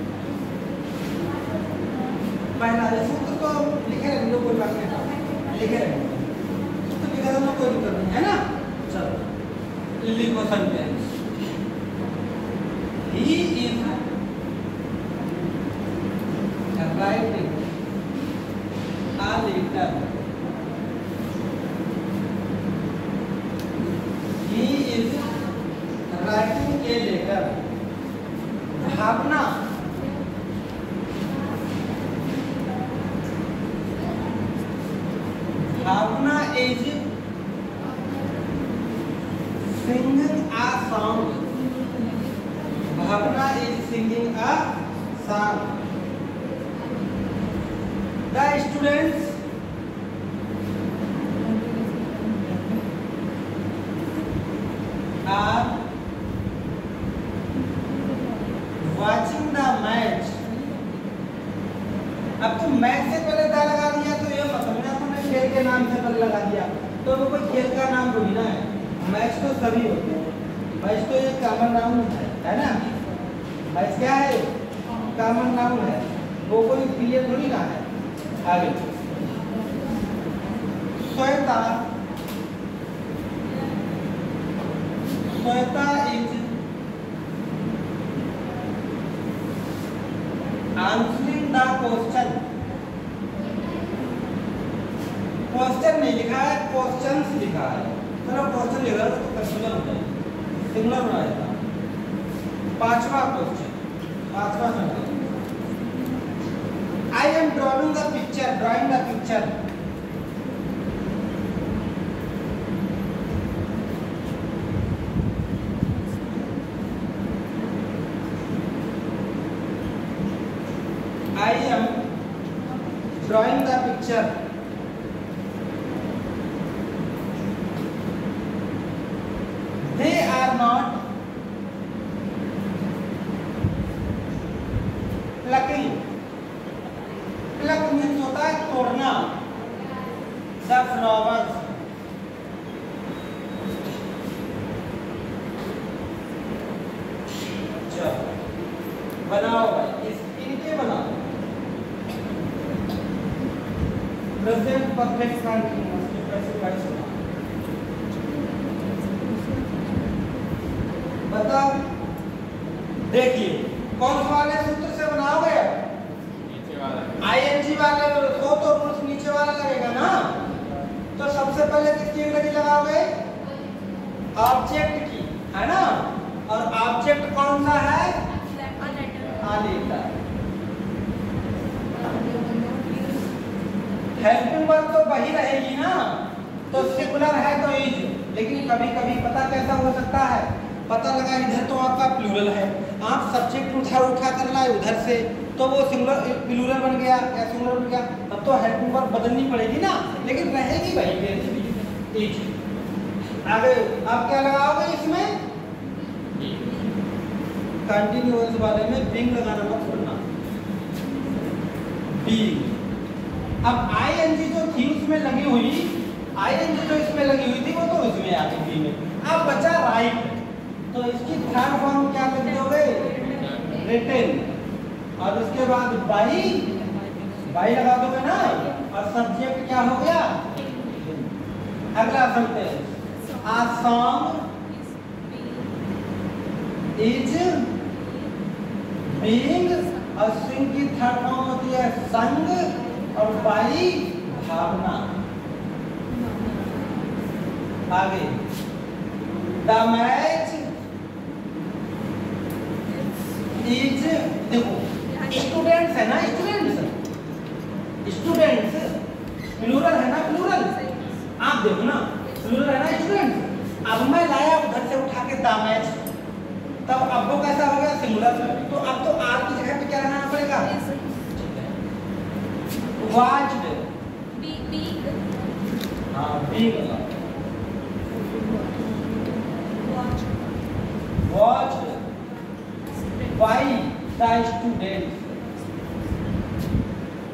पहला सूत्र तो लिखे रहेंगे, कोई बात नहीं, लिखे रहेंगे सूत्र लिखे रहना, कोई दिक्कत नहीं है ना। चलो लिखो sentence, he is writing a letter, he is writing a letter। Bhavna Bhavna is singing a song, Bhavna is singing a song। The students are watching the match। अब तो मैच से पहले दा लगा दिया तो ये मत समझना तुमने खेल के नाम से पहले लगा दिया, तो वो कोई खेल का नाम थोड़ी ना है, मैच तो सभी होते हैं, मैच तो एक कॉमन नाउन है, है ना। मैच क्या है, कॉमन नाउन है, वो कोई क्रिया थोड़ी ना है। आगे Shweta, Shweta is answering the question. Question नहीं लिखा है, क्वेश्चंस लिखा है, चलो क्वेश्चन लिखा तो कंफ्यूजन हो जाएगा, सिंगुलर बना देता। पांचवा क्वेश्चन, पांचवा sentence, I am drawing the picture, drawing the picture। I am drawing the picture। They are not plucking। Pluck means होता है तोड़ना, द फ्लावर्स। चलो बनाओ भाई, इस इनके बनाओ, प्रेजेंट परफेक्ट कंटीन्यूअस के पैसिव वॉइस बनाओ। बताओ, देखिए कौन से वाले सूत्र से बनाओगे, आईएनजी वाले हो तो रूल्स नीचे वाला लगेगा ना। तो सबसे पहले किसकी अंग्रेजी लगाओगे, ऑब्जेक्ट की, है ना। और ऑब्जेक्ट कौन सा है, आ लेटर। हेल्पिंग वर्ब तो वही रहेगी ना, तो सिंगुलर है तो इज, लेकिन कभी कभी पता कैसा हो सकता है, पता लगा इधर तो आपका प्लूरल है, आप सब्जेक्ट उठा उठा कर लाए उधर से, तो वो सिंगुलर प्लूरल बन गया या सिंगुलर बन गया, तब तो हेल्पिंग वर्ब बदलनी पड़ेगी ना, लेकिन रहेगी वही इज। आगे आप क्या लगाओगे इसमें, कंटिन्यूअस वाले में बीइंग लगाना मत भूलना, बीइंग। अब आईएनजी जो थी उसमें लगी हुई, आईएनजी जो इसमें लगी हुई थी वो तो उसमें आ गई बी में। अब बचा राइट, तो इसकी थर्ड फॉर्म क्या लिख दोगे, रिटन, और उसके बाद बाई बाई लगा दोगे ना, और सब्जेक्ट क्या हो गया। अगला sentence, a song is being, और सिंग की थर्ड फॉर्म होती है संग, और बाई भावना। आगे द मैच इज, देखो स्टूडेंट्स है ना, स्टूडेंट्स स्टूडेंट्स प्लूरल है ना, प्लूरल आप देखो ना, प्लूरल है ना स्टूडेंट्स। अब मैं लाया उधर से उठा के द मैच, तब अब वो कैसा हो गया, सिंगुलर। तो अब तो आर की जगह पे क्या लगाना पड़ेगा, watched, हाँ being, watched by the students।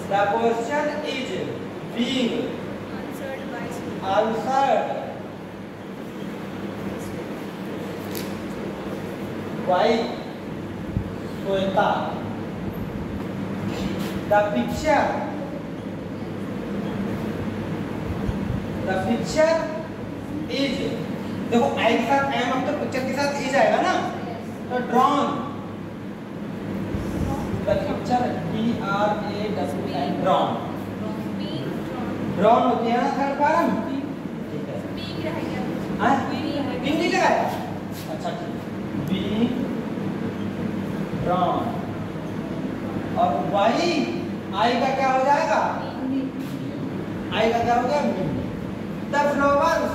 The question is being Answered by Sweta. answered by Sweta. The picture The picture is, देखो आई के साथ एम अब तो पिक्चर के साथ इज आएगा ना, तो drawn the picture D R A W N drawn Being drawn. Drawn होती है ना थर्ड फॉर्म, ठीक है Being रहेगा. हाँ Being रहेगा. बिंग नहीं लगाया, अच्छा ठीक बी ड्रॉन और वाई आई का क्या हो जाएगा, आई का क्या हो गया द फ्लावर्स।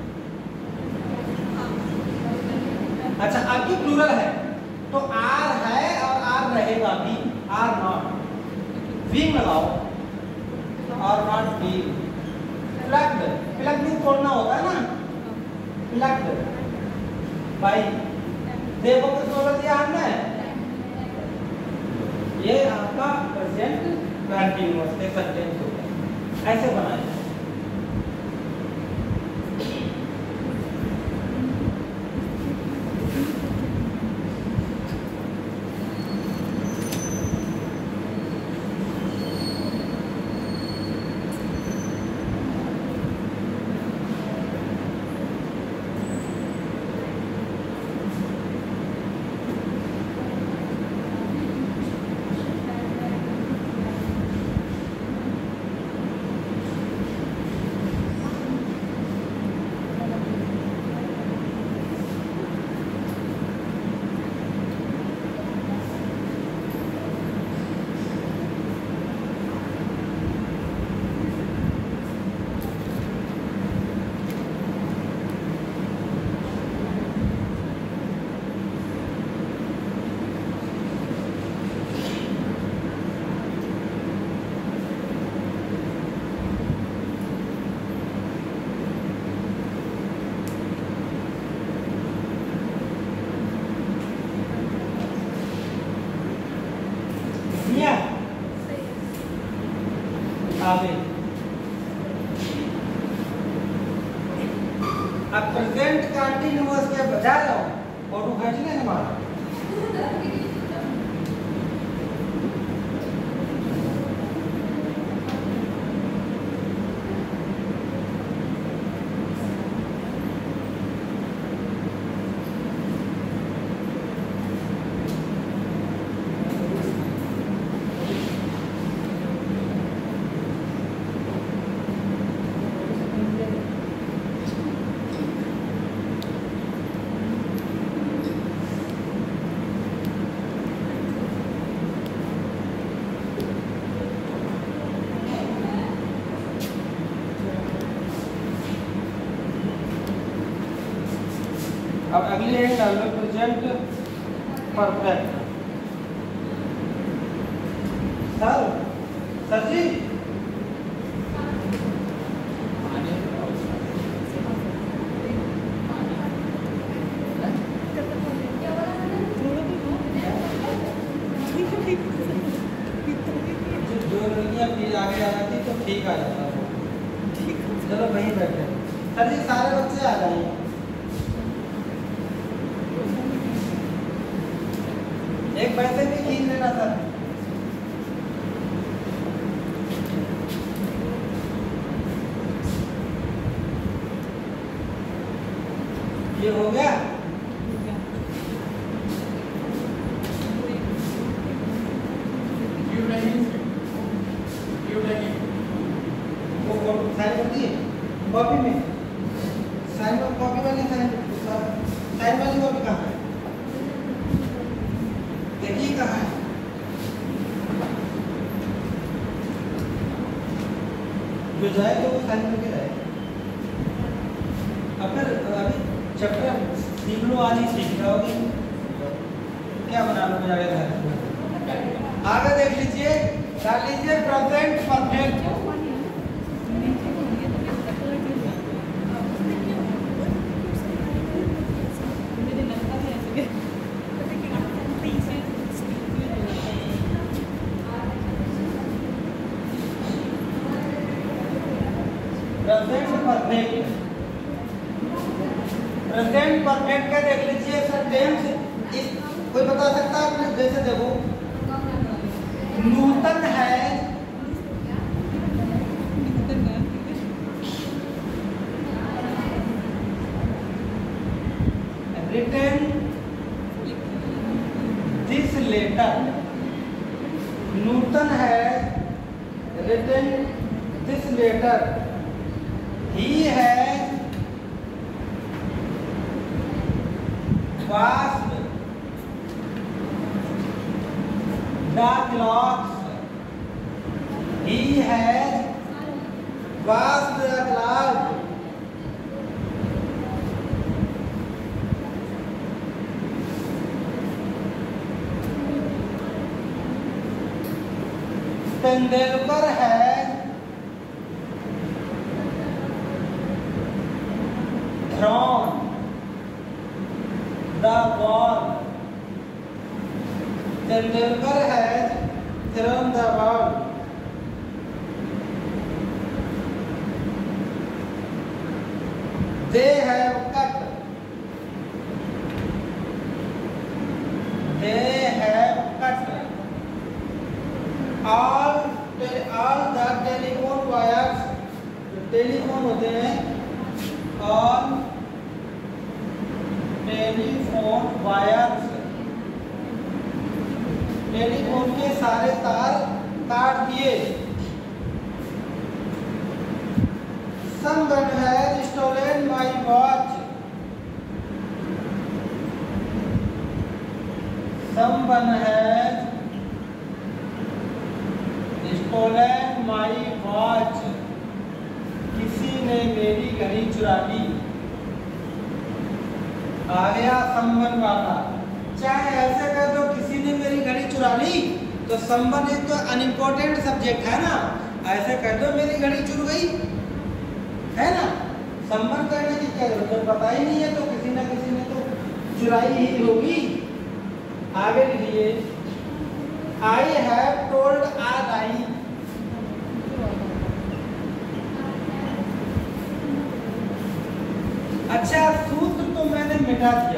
अच्छा अब जो प्लूरल है तो आर है और आर रहेगा भी, आर नॉट विंग लगाओ और नॉट विंग। प्लग्ड प्लग भी तोड़ना होता है ना, प्लग्ड भाई देखो किस तोड़ दिया हमने, ये आपका प्रेजेंट कंटीन्यूअस के सेंटेंस हो गया, ऐसे बनाए। अब प्रेजेंट कंटीन्यूअस के बजाय आओ और खींच लेंगे हमारा अब अगली है double present perfect. Sir sir ji जो लड़कियां प्लीज आगे आ जाती तो ठीक आ जाता। चलो वहीं बैठे सर जी, सारे बच्चे आ जाएंगे। एक वैसे भी खींच लेना सर। ये हो गया। क्यों नहीं क्यों नहीं वो साइन कर दिए कॉपी में, साइन कॉपी वाली साइन साइन वाली कॉपी कहाँ है? देखिए कहाँ है? जो जाए तो वो साइन करके जाए। अब फिर अभी चैप्टर सीख लो, आज ही सीख जाओगे, क्या बना लो मेरे घर। आगे देख लीजिए, डाल लीजिए present perfect. Present perfect, present perfect का देख लीजिए सर टेंस। इस कोई बता सकता है? जैसे देखो नूतन है, रिटन दिस लेटर, नूतन है रिटन दिस लेटर, ही है washed the clothes, he has washed the clothes, Tendulkar है thrown the ball, तेंदुलकर है thrown the ball, they have cut, they have cut all all the telephone wires, telephone होते हैं all telephone wires, telephone के सारे तार काट दिए। Someone has stolen my watch, someone has stolen my watch, किसी ने मेरी घड़ी चुरा ली। आ गया संबंध वाला। चाहे ऐसे कह दो किसी ने मेरी घड़ी चुरा ली, तो संबंध एक तो अनइम्पोर्टेंट सब्जेक्ट है ना, ऐसे कह दो मेरी घड़ी चुर गई, है ना। संबंध करने की क्या जरूरत है, पता ही नहीं है तो किसी ना किसी ने तो चुराई ही होगी। आगे लिखिए, आई हैव टोल्ड आ लाई, अच्छा सूत्र तो मैंने मिटा दिया,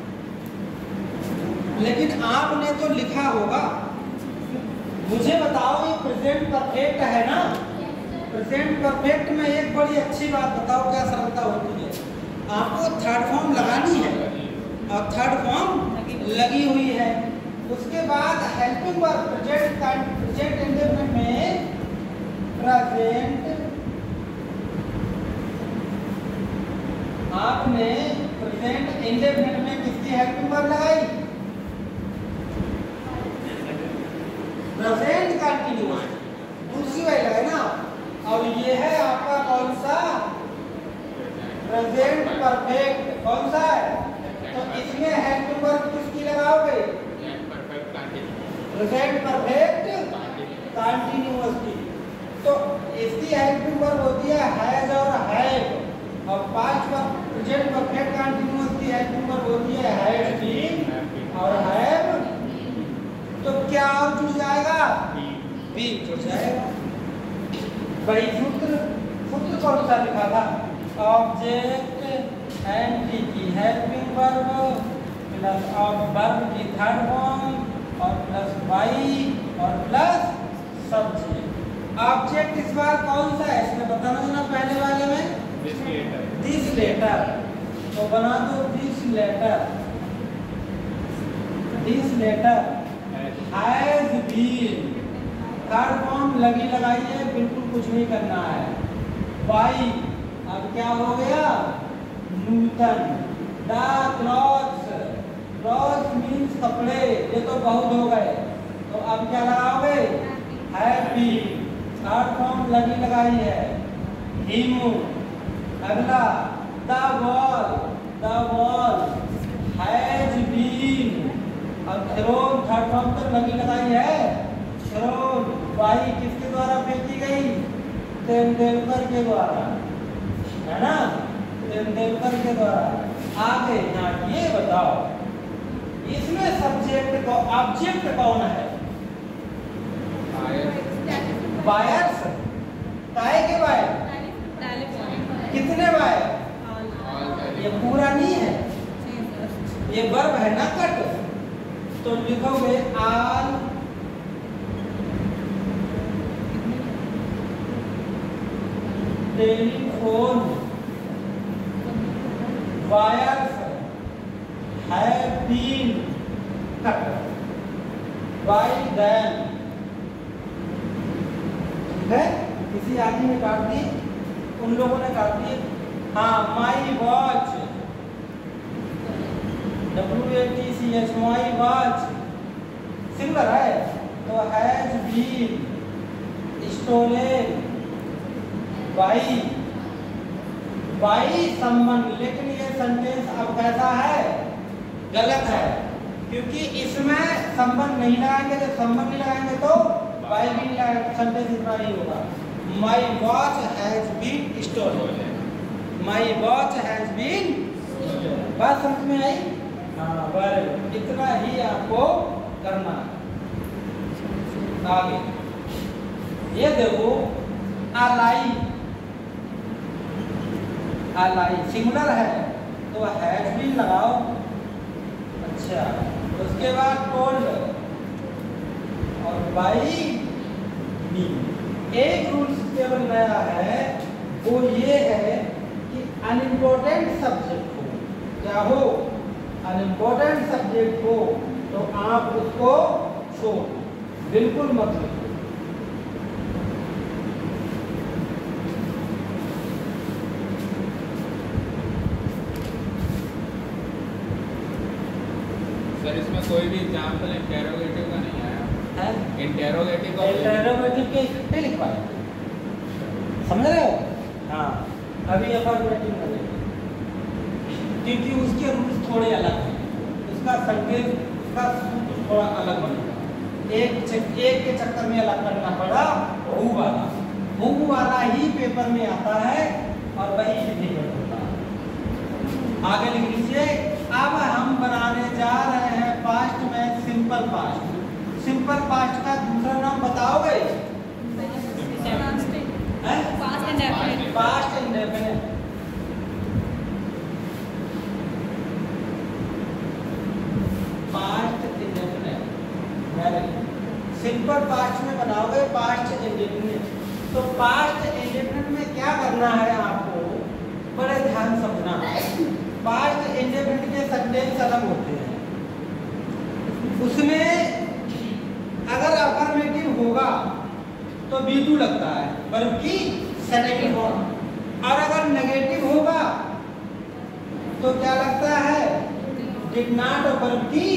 लेकिन आपने तो लिखा होगा। मुझे बताओ ये प्रेजेंट परफेक्ट है ना, प्रेजेंट परफेक्ट में एक बड़ी अच्छी बात बताओ क्या सरलता होती है। आपको थर्ड फॉर्म लगानी है और थर्ड फॉर्म लगी हुई है। उसके बाद helping verb present present indefinite में प्रेजेंट, आपने प्रेजेंट इंडेफिनिट में किसकी हेल्पिंग वर्ब लगाई? प्रेजेंट कंटिन्यूअस, दूसरी वाली लगाई ना। और ये है आपका कौन सा? Present perfect. कौन सा है? तो इसमें हेल्पिंग वर्ब किसकी लगाओगे? प्रेजेंट परफेक्ट कंटिन्यूअस की। तो इसकी हेल्पिंग वर्ब होती है हैज और हैव, और पांच बार प्रेजेंट परफेक्ट कंटिन्यूअस की हेल्पिंग वर्ब होती है हैज बीन और हैव। तो क्या और जुड़ जाएगा? बी जुड़ जाएगा। वही सूत्र, सूत्र कौन सा लिखा था? ऑब्जेक्ट एंड की हेल्पिंग वर्ब प्लस और वर्ब की थर्ड फॉर्म और प्लस वाई और प्लस सब्जेक्ट। ऑब्जेक्ट इस बार कौन सा है इसमें बताना था ना पहले वाले में? This letter. तो बना दो this letter, this letter has been, third form लगी लगाई है, बिल्कुल कुछ नहीं करना है। बाई, अब क्या हो गया? Nutan. The clothes, clothes means कपड़े, ये तो बहुत हो गए, तो अब क्या लगाओगे? हैव बीन, थर्ड फॉर्म लगी लगाई है। हिम, अगला the ball, the ball has been, अब थ्रोन थर्ड फॉर्म तक लगी लगाई है। थ्रोन, वाई किसके द्वारा फेंकी गई? तेंदुलकर के द्वारा, है ना, तेंदुलकर के द्वारा। आगे यहाँ ये बताओ, इसमें सब्जेक्ट को ऑब्जेक्ट कौन है? वायर्स। काहे के wire? Telephone wires have been cut by them. ठीक है, किसी आदमी ने काट दी, उन लोगों ने काट दी। हाँ, my watch, W A T C H, my watch singular है तो has been stolen by by someone. लेकिन ये सेंटेंस अब कैसा है? गलत है, क्योंकि इसमें संबंध नहीं लगाएंगे। जब संबंध नहीं लगाएंगे तो बाई भी नहीं लगाएंगे, सेंटेंस इतना नहीं होगा। My watch has been stolen, my watch has been. बात समझ में आई? हाँ, बराबर, इतना ही आपको करना है। आगे ये देखो, अलाई, अलाई सिंगुलर है तो हैज बीन लगाओ। अच्छा, उसके बाद टोल्ड और बाई मी। एक रूल्स केवल नया है, वो ये है कि अनइम्पोर्टेंट सब्जेक्ट हो, क्या हो? अनइम्पोर्टेंट सब्जेक्ट हो तो आप उसको छोड़, बिल्कुल मत लिखो। सर इसमें कोई भी एग्जाम्पल इंटेरोगेटिव का नहीं आया है? इंटेरोगेटिव का इंटेरोगेटिव के इकट्ठे लिखवाए, समझ रहे हो? हाँ, अभी अफर्मेटिव में देखिए, क्योंकि उसके रूल्स थोड़े अलग हैं, उसका संकेत, उसका सूत्र थोड़ा अलग बनेगा। एक चक, एक के चक्कर में अलग करना पड़ा। हु वाला, हु वाला ही पेपर में आता है और वही डिफिकल्ट होता है। आगे लिख लीजिए। अब हम बनाने जा रहे हैं पास्ट में सिंपल पास्ट। सिंपल पास्ट का दूसरा नाम बताओगे? Past indefinite. Past indefinite. Past indefinite, simple past में बनाओगे पास्ट इंडेफिनिट। तो पास्ट इंडेफिनिट में क्या करना है आपको? बड़े ध्यान समझना। पास्ट इंडेफिनिट के सेंटेंस अलग होते हैं। उसमें अगर अफर्मेटिव होगा तो बी टू लगता है, बल्कि सेकेंड फॉर्म। और अगर नेगेटिव होगा तो क्या लगता है? डिड नॉट, बल्कि।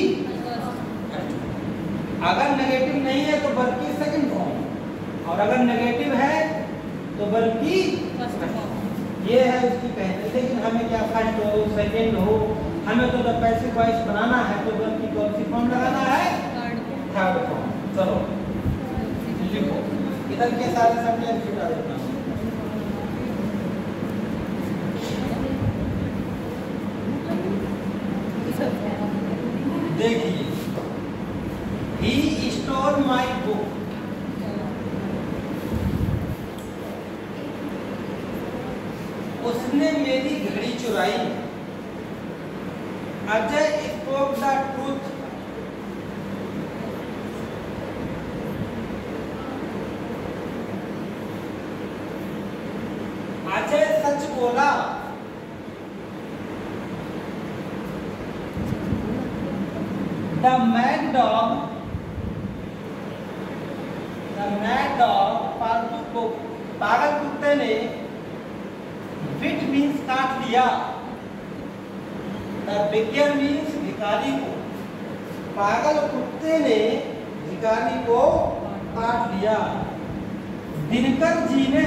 अगर नेगेटिव नहीं है तो बल्कि सेकेंड फॉर्म, और अगर नेगेटिव है तो बल्कि फर्स्ट फॉर्म। ये है उसकी पहले। लेकिन हमें क्या फर्स्ट हो, सेकेंड हो, हमें तो जब पैसिव वॉइस बनाना है तो बल्कि कौन सी फॉर्म लगाना है? Third form. चलो लिखो, इधर के सारे सेंटेंस छुटा देता हूँ। देखिए, he stole my book, उसने मेरी घड़ी चुराई। Ajay spoke the truth, Ajay सच बोला। The mad dog, the mad dog पालतू को पागल कुत्ते ने विट मीन्स काट लिया। द बिगर मीन्स भिखारी को, पागल कुत्ते ने भिखारी को काट लिया। दिनकर जी ने,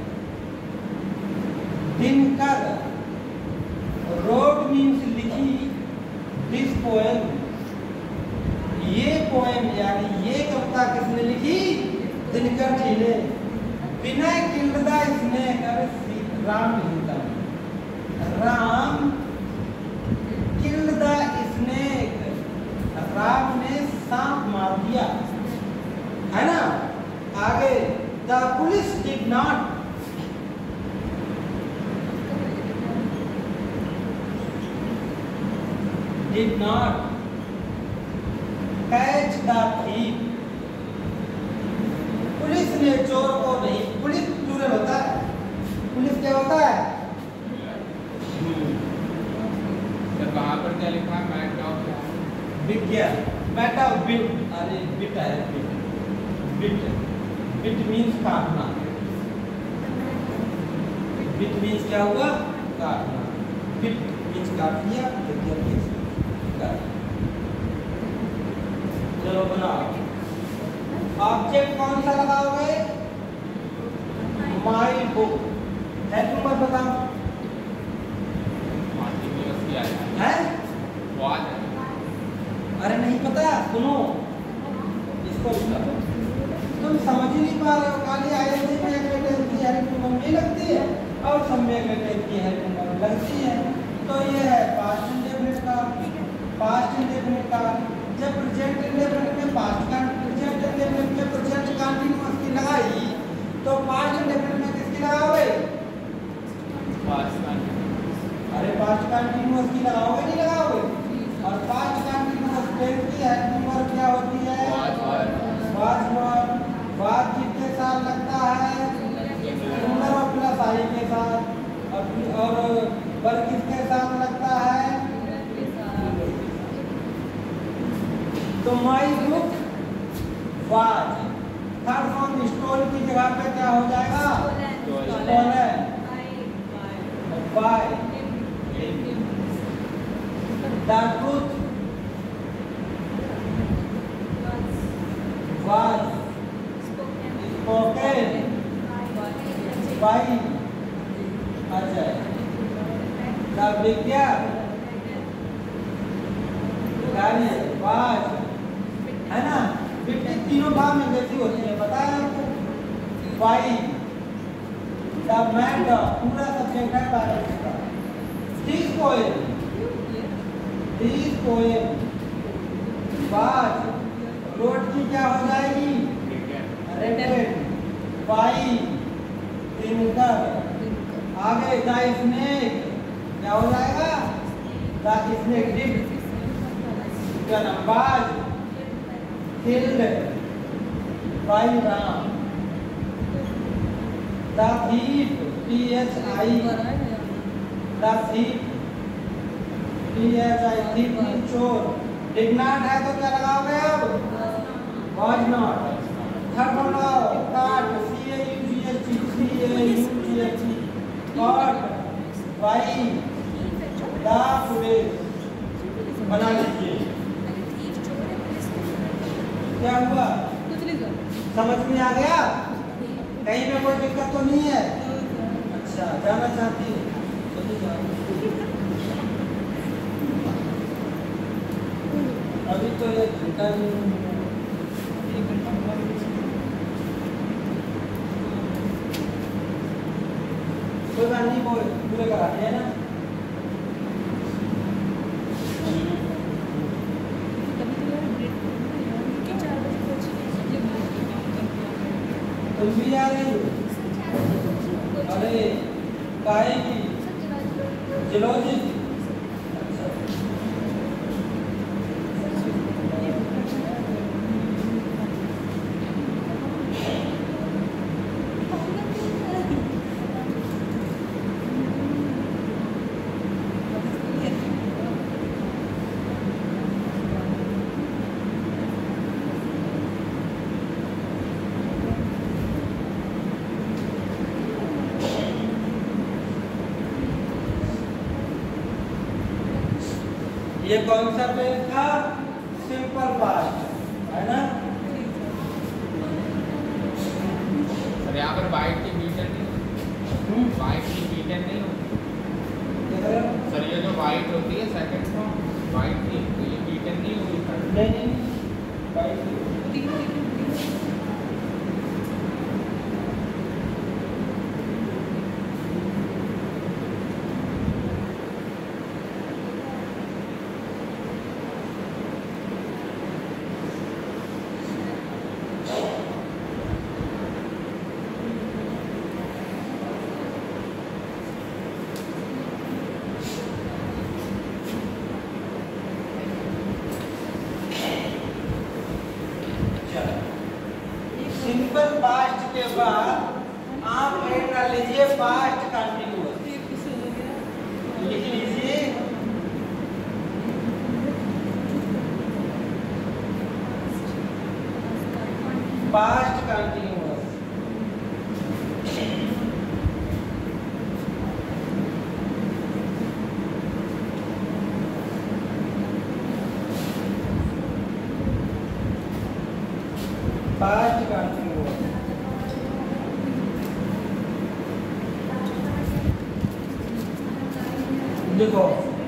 दिनकर रोड मीन्स लिखी दिस पोएम, ये पोएम यानी ये कविता किसने लिखी? दिनकर जी ने। विनय किल्लदा इसने कर राम लिखता, राम किल्लदा इसने, राम ने सांप मार दिया, है ना? आगे, the police did not, did not catch the thief, police ने चोर को नहीं, पुलिस प्लूरल होता है, पुलिस विज्ञान बेटा बिट, अरे बिट है बिट, बिट बिट मीन्स काटना, बिट मीन्स क्या हुआ काटना, बिट मीन्स काट दिया, विज्ञान मीन्स काट। चलो बनाओ, ऑब्जेक्ट कौन सा लगाओगे, माई बुक, हेड नंबर बताओ है? अरे नहीं पता, सुनो इसको, तुम समझ ही नहीं पा रहे हो, खाली आईएनजी में एक लेटर की हेल्प में लगती है और सम्यक लेटर की हेल्प में लगती है। तो ये है पास्ट इंडेफिनिट का, पास्ट इंडेफिनिट का जब प्रेजेंट इंडेफिनिट में पास्ट का प्रेजेंट इंडेफिनिट में प्रेजेंट कंटीन्यूअस की लगाई तो पास्ट इंडेफिनिट में किसकी लगाओगे, पास्ट अरे पास्ट कंटीन्यूअस की लगाओगे नहीं लगाओगे, और पास्ट कंटीन्यूअस टेंस की हेड नंबर क्या होती है, वाज वर, वाज किसके साथ लगता है, सिंगुलर और प्लस आई के साथ, और और वर किसके साथ लगता है, तो my book was, third form stole की जगह पे क्या हो जाएगा, stolen, by, the truth was spoken by Ajay, the विज्ञान कार्य was, है ना, बिट्टी तीनों भाग में कैसी होती है पता है आपको, by the matter पूरा सब्जेक्ट है बायोलॉजी का, this poem, this poem was wrote की क्या हो जाएगी, रेटेड बाई थिंकर, आगे द स्नेक क्या हो जाएगा, द स्नेक डिड जनबाज killed by Ram, the thief T H I, the thief T H I thief चोर, डिड नॉट है तो क्या लगाओगे अब, was not, थर्ड वन लगाओ, caught C A U G H T, C A U G H T, caught by the police, बना लीजिए, क्या हुआ समझ में आ गया, कहीं पे कोई दिक्कत तो नहीं है, अच्छा जाना चाहती है अभी तो ये घंटा कोई बात नहीं, वो पूरे कराते हैं ना, तुम भी आ रही हो, अरे काहे की जियोलॉजी, ये कौन सा पेज था, सिंपल पास्ट है ना, सर यहाँ पर वाइट की बीटन नहीं, वाइट की बीटन नहीं होती सर, ये जो वाइट होती है सेकंड फॉर्म वाइट की, तो ये बीटन नहीं होगी सर, नहीं नहीं वाइट सिंपल पास्ट के बाद आप ऐड कर लीजिए पास्ट कंटिन्यूअस, लिख लीजिए पास्ट कंटिन्यूअस। पास्ट कंटिन्यूअस देखो,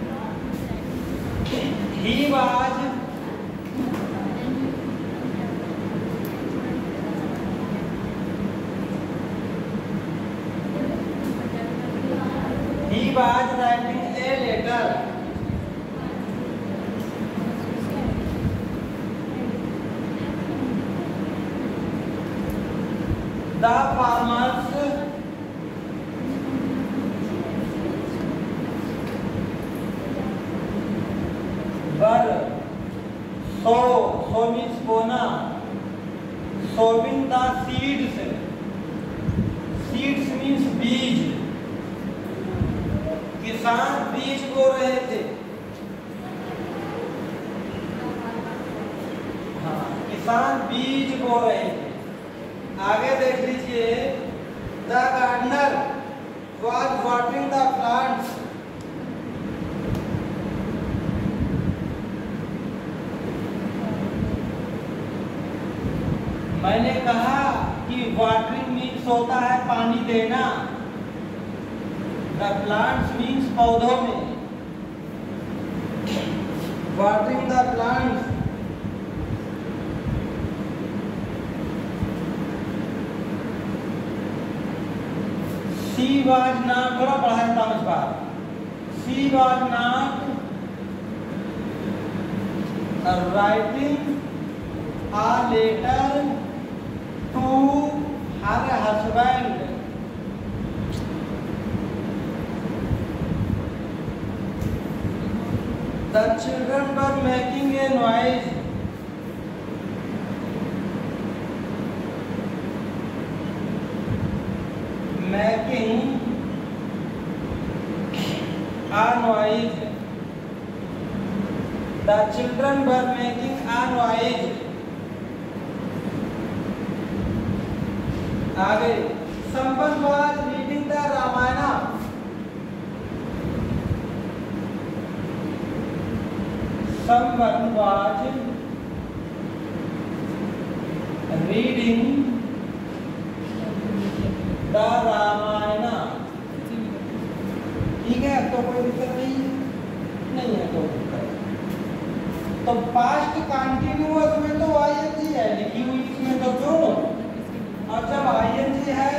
he was he was writing a letter the farmers were so so means sona sowing the seeds, seeds means बीज, किसान बीज बो रहे थे। हाँ, किसान बीज बो रहे थे। आगे देख लीजिए, the gardener was watering the plants, मैंने कहा कि वाटरिंग मीन्स होता है पानी देना, द प्लांट्स मीन्स पौधों में, watering the plants. She was not, थोड़ा पढ़ा देता हूं इस बार, she was not writing a letter to her husband, the children were making a noise, making a noise, the children were making a noise। आगे, someone was reading the Ramayana, someone was reading the Ramayana। ठीक है, तो कोई दिक्कत नहीं है, नहीं है तो दिक्कत। तो पास्ट कंटिन्यूअस में तो आईएनजी है लिखी हुई, इसमें तो क्यों, और जब आईएनजी है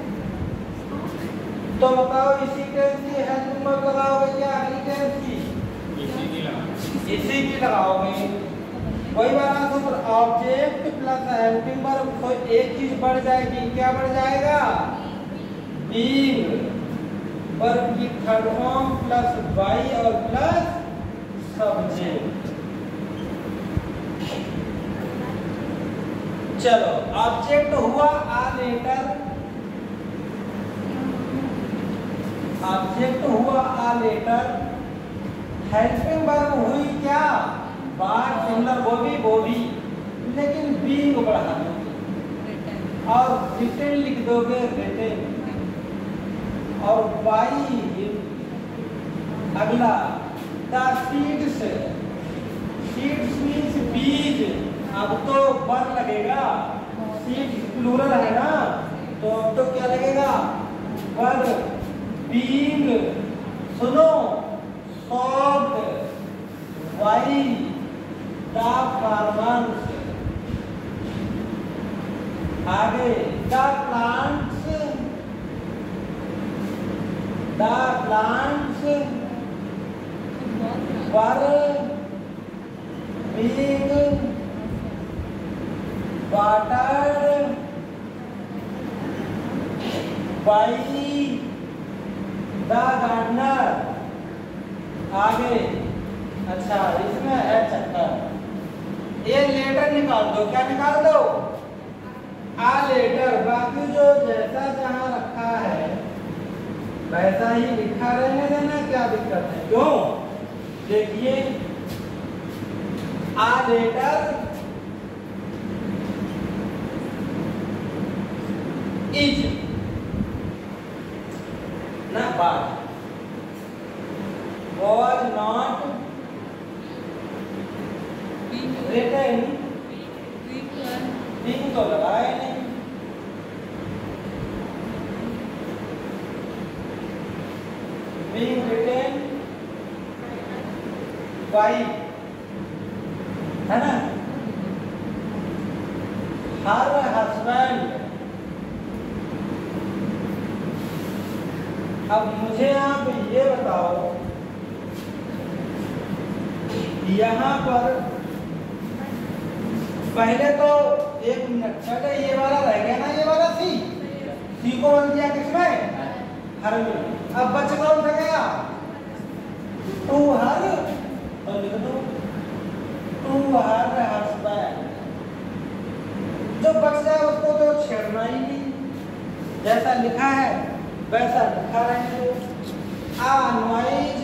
तो बताओ इसी टेंस की हेल्प में लगाओगे या अगली टेंस की? इसी की लगाओगे, इसी की लगाओगे। वही बात है, तो ऑब्जेक्ट प्लस हेल्पिंग वर्ब, तो एक चीज बढ़ जाएगी, क्या बढ़ जाएगा? बीइंग, वर्ब की थर्ड फॉर्म प्लस बाई और प्लस सब्जेक्ट। चलो, ऑब्जेक्ट हुआ आ लेटर, ऑब्जेक्ट हुआ आ लेटर, हेल्पिंग वर्ब हुई क्या? बार सिंगुलर, वो भी वो भी, लेकिन बी को बढ़ा दोगे और रिटन लिख दोगे, रिटन, और बाई अगला द सीड्स, सीड्स मीन्स बीज, अब तो वर लगेगा, सीड्स प्लूरल है ना, तो अब तो क्या लगेगा? वर, बीइंग, सुनो, सॉफ्ट, वाई, द फार्मर्स, आगे the plants, the plants were being watered by the gardener. आगे, अच्छा इसमें है चक्कर, ये लेटर निकाल दो, क्या निकाल दो? आ लेटर, बाकी जो जैसा जहां रखा है वैसा ही लिखा रहने देना, क्या दिक्कत है? क्यों? देखिए, आ लेटर इज ना बात was not written being तो लगाए नहीं being written by है ना her husband। अब मुझे आप ये बताओ यहाँ पर पहले तो एक मिनट चले ये वाला रह गया ना, ये वाला सी सी को बन दिया किसमें हर में। अब बच कौन सा गया टू हर, और लिख दो टू हर हस्बैंड। जो बच जाए उसको तो छेड़ना ही नहीं, जैसा लिखा है वैसा लिखा रहेंगे। A noise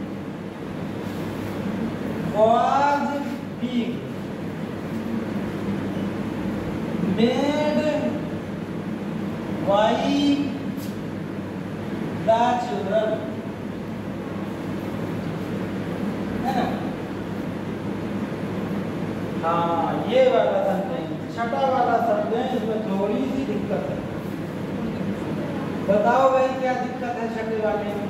was being made by the children, है ना। हाँ ये वाला सेंटेंस, छठा वाला सेंटेंस इसमें थोड़ी सी दिक्कत है। बताओ भाई क्या दिक्कत है छठे वाले में?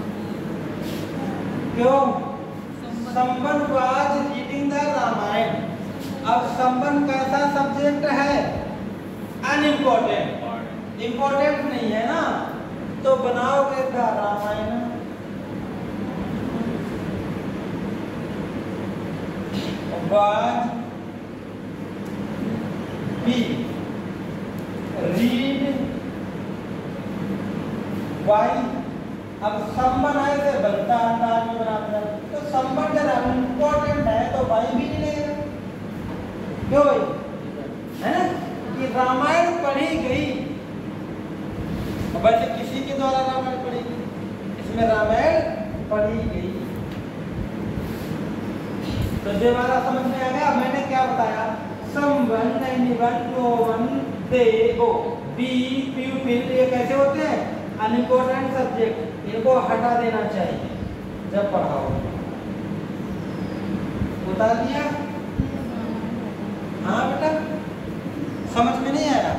क्यों? Someone was reading the Ramayana. अब संबन कैसा सब्जेक्ट है? अनइम्पोर्टेंट, इम्पोर्टेंट नहीं है ना, तो बनाओगे the Ramayana. Was be read by. अब संबन आए से बनता अंदाज में बनाते हैं, तो संबन जब इम्पोर्टेंट है तो बाई भी नहीं लेगा। क्यों भाई? है ना कि रामायण पढ़ी गई, वैसे किसी के द्वारा रामायण पढ़ी गई, इसमें रामायण पढ़ी गई। तो ये वाला समझ में आ गया। मैंने क्या बताया? संबन, निबंध, प्रोवन, देवो, बी, प्यूपिल, ये कैसे होते हैं? अनइम्पोर्टेंट सब्जेक्ट, इनको हटा देना चाहिए जब पढ़ाओ। बता दिया? हाँ बेटा, समझ में नहीं आया?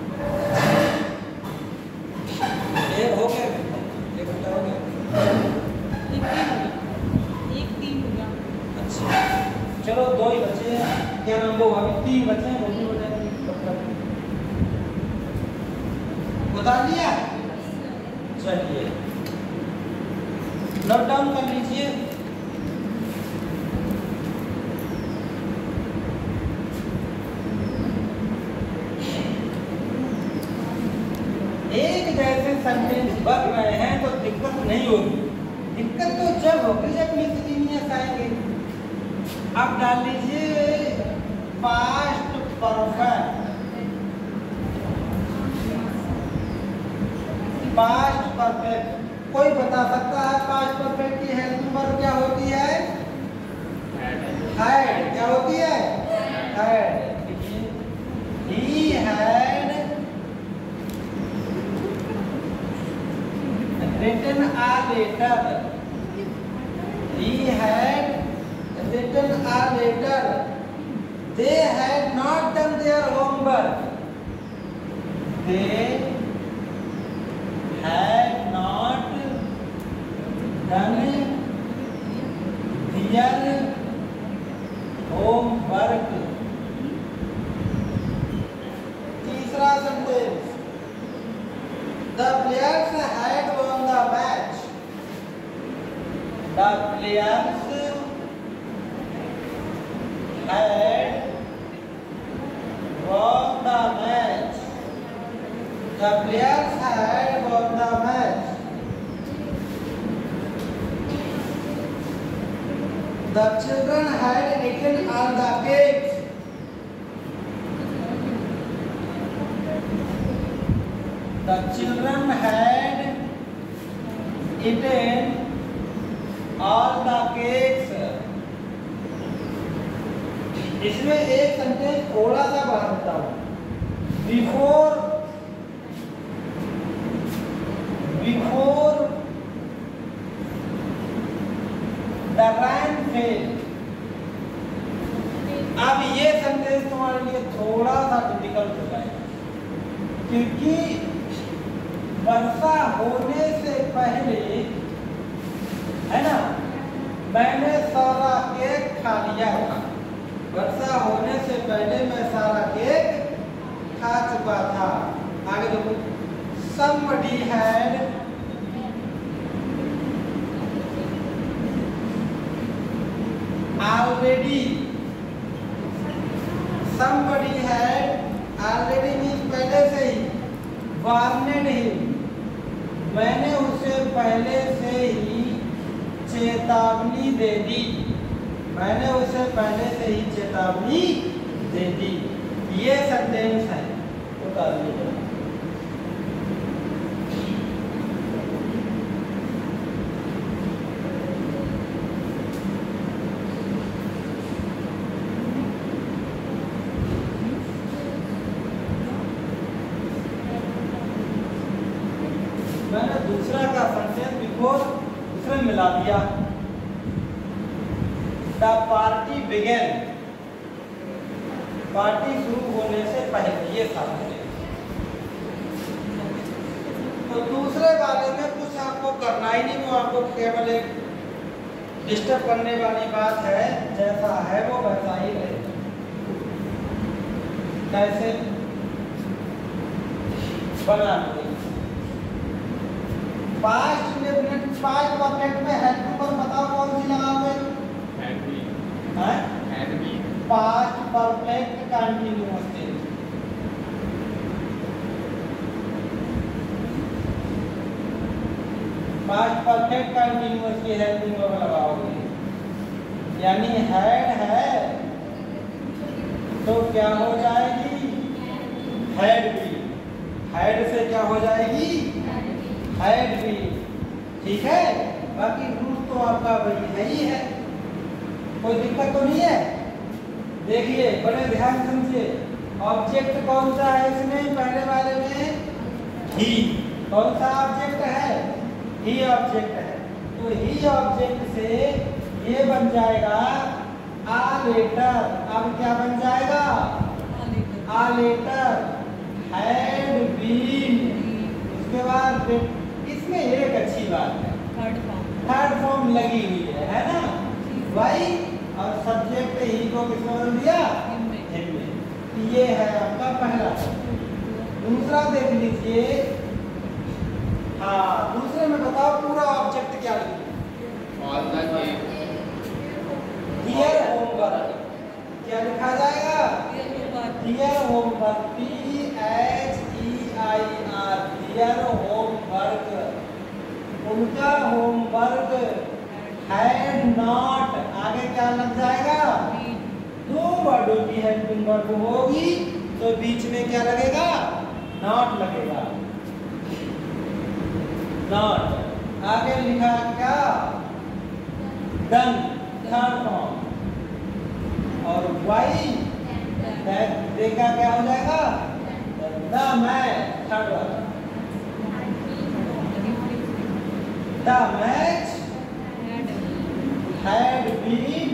एक हो गया, एक घंटा हो गया, एक तीन हो गया। अच्छा चलो दो ही बचे हैं। क्या नाम वो अभी तीन बचे हैं, वो भी हो जाएंगे। बता दिया? चलिए नोट डाउन कर लीजिए। एक जैसे सेंटेंस बन रहे हैं तो दिक्कत नहीं होगी। दिक्कत तो जब होगी जब मिसलिनियस आएंगे। अब डाल लीजिए पास्ट परफेक्ट। पास्ट परफेक्ट कोई बता सकता है? पास्ट परफेक्ट की हेल्पिंग वर्ब क्या होती है? हैड। क्या होती है? Had. He had written a letter. He had written a letter. They had not done their homework. They had not done their homework. तीसरा sentence, the players had won the match. The players had won the match. The players had won the match. The children had eaten all the cakes. The children had eaten all the cakes. इसमें एक sentence थोड़ा सा बढ़ा देता हूँ। Before वर्षा होने से पहले, है ना, मैंने सारा केक खा लिया था। वर्षा होने से पहले मैं सारा केक खा चुका था। आगे देखो, somebody had already, somebody had already means पहले से ही, warned him, मैंने उसे पहले से ही चेतावनी दे दी, मैंने उसे पहले से ही चेतावनी दे दी। ये सेंटेंस है। उतार लीजिए। मैंने दूसरा का सेंटेंस बिफोर दूसरे में मिला दिया। द पार्टी बिगेन, पार्टी शुरू होने से पहले, ये था। तो दूसरे वाले में कुछ आपको करना ही नहीं, वो आपको केवल एक डिस्टर्ब करने वाली बात है, जैसा है वो वैसा ही रहेगा। कैसे बनाना पास्ट डेफिनेट, पास्ट परफेक्ट में हेड टू पर बताओ कौन सी लगाओगे? हैड बीन, हैं? Had been, past perfect continuous tense. Past perfect continuous की हेल्पिंग वर्ब लगाओगे, यानी हैड है तो क्या हो जाएगी? Had B. हैड से क्या हो जाएगी? Had be. ठीक है, बाकी रूल तो आपका वही है ही है, कोई दिक्कत तो नहीं है। देखिए बड़े ध्यान समझिए, ऑब्जेक्ट कौन सा है इसमें? पहले वाले में ही। कौन सा ऑब्जेक्ट है? ही ऑब्जेक्ट है। तो ही ऑब्जेक्ट से ये बन जाएगा आ लेटर। अब क्या बन जाएगा? A letter, had been. उसके बाद इसमें एक अच्छी बात है, थर्ड फॉर्म लगी हुई है, है ना? वाई और सब्जेक्ट ही को किसने बदल दिया? हिम में। ये है आपका पहला। दूसरा देख लीजिए। हाँ, दूसरे में बताओ पूरा ऑब्जेक्ट क्या लिखा? All the cake, their homework. क्या लिखा जाएगा? Their homework, P H E I R, their homework. उनका होमवर्क हैड नॉट, आगे क्या लग जाएगा? दो वर्डों की हेल्पिंग वर्ब होगी तो बीच में क्या लगेगा? नॉट लगेगा। नॉट। आगे लिखा क्या? Done, third form. और वाई देखा क्या हो जाएगा? द मैच, थर्ड वाला। The match had been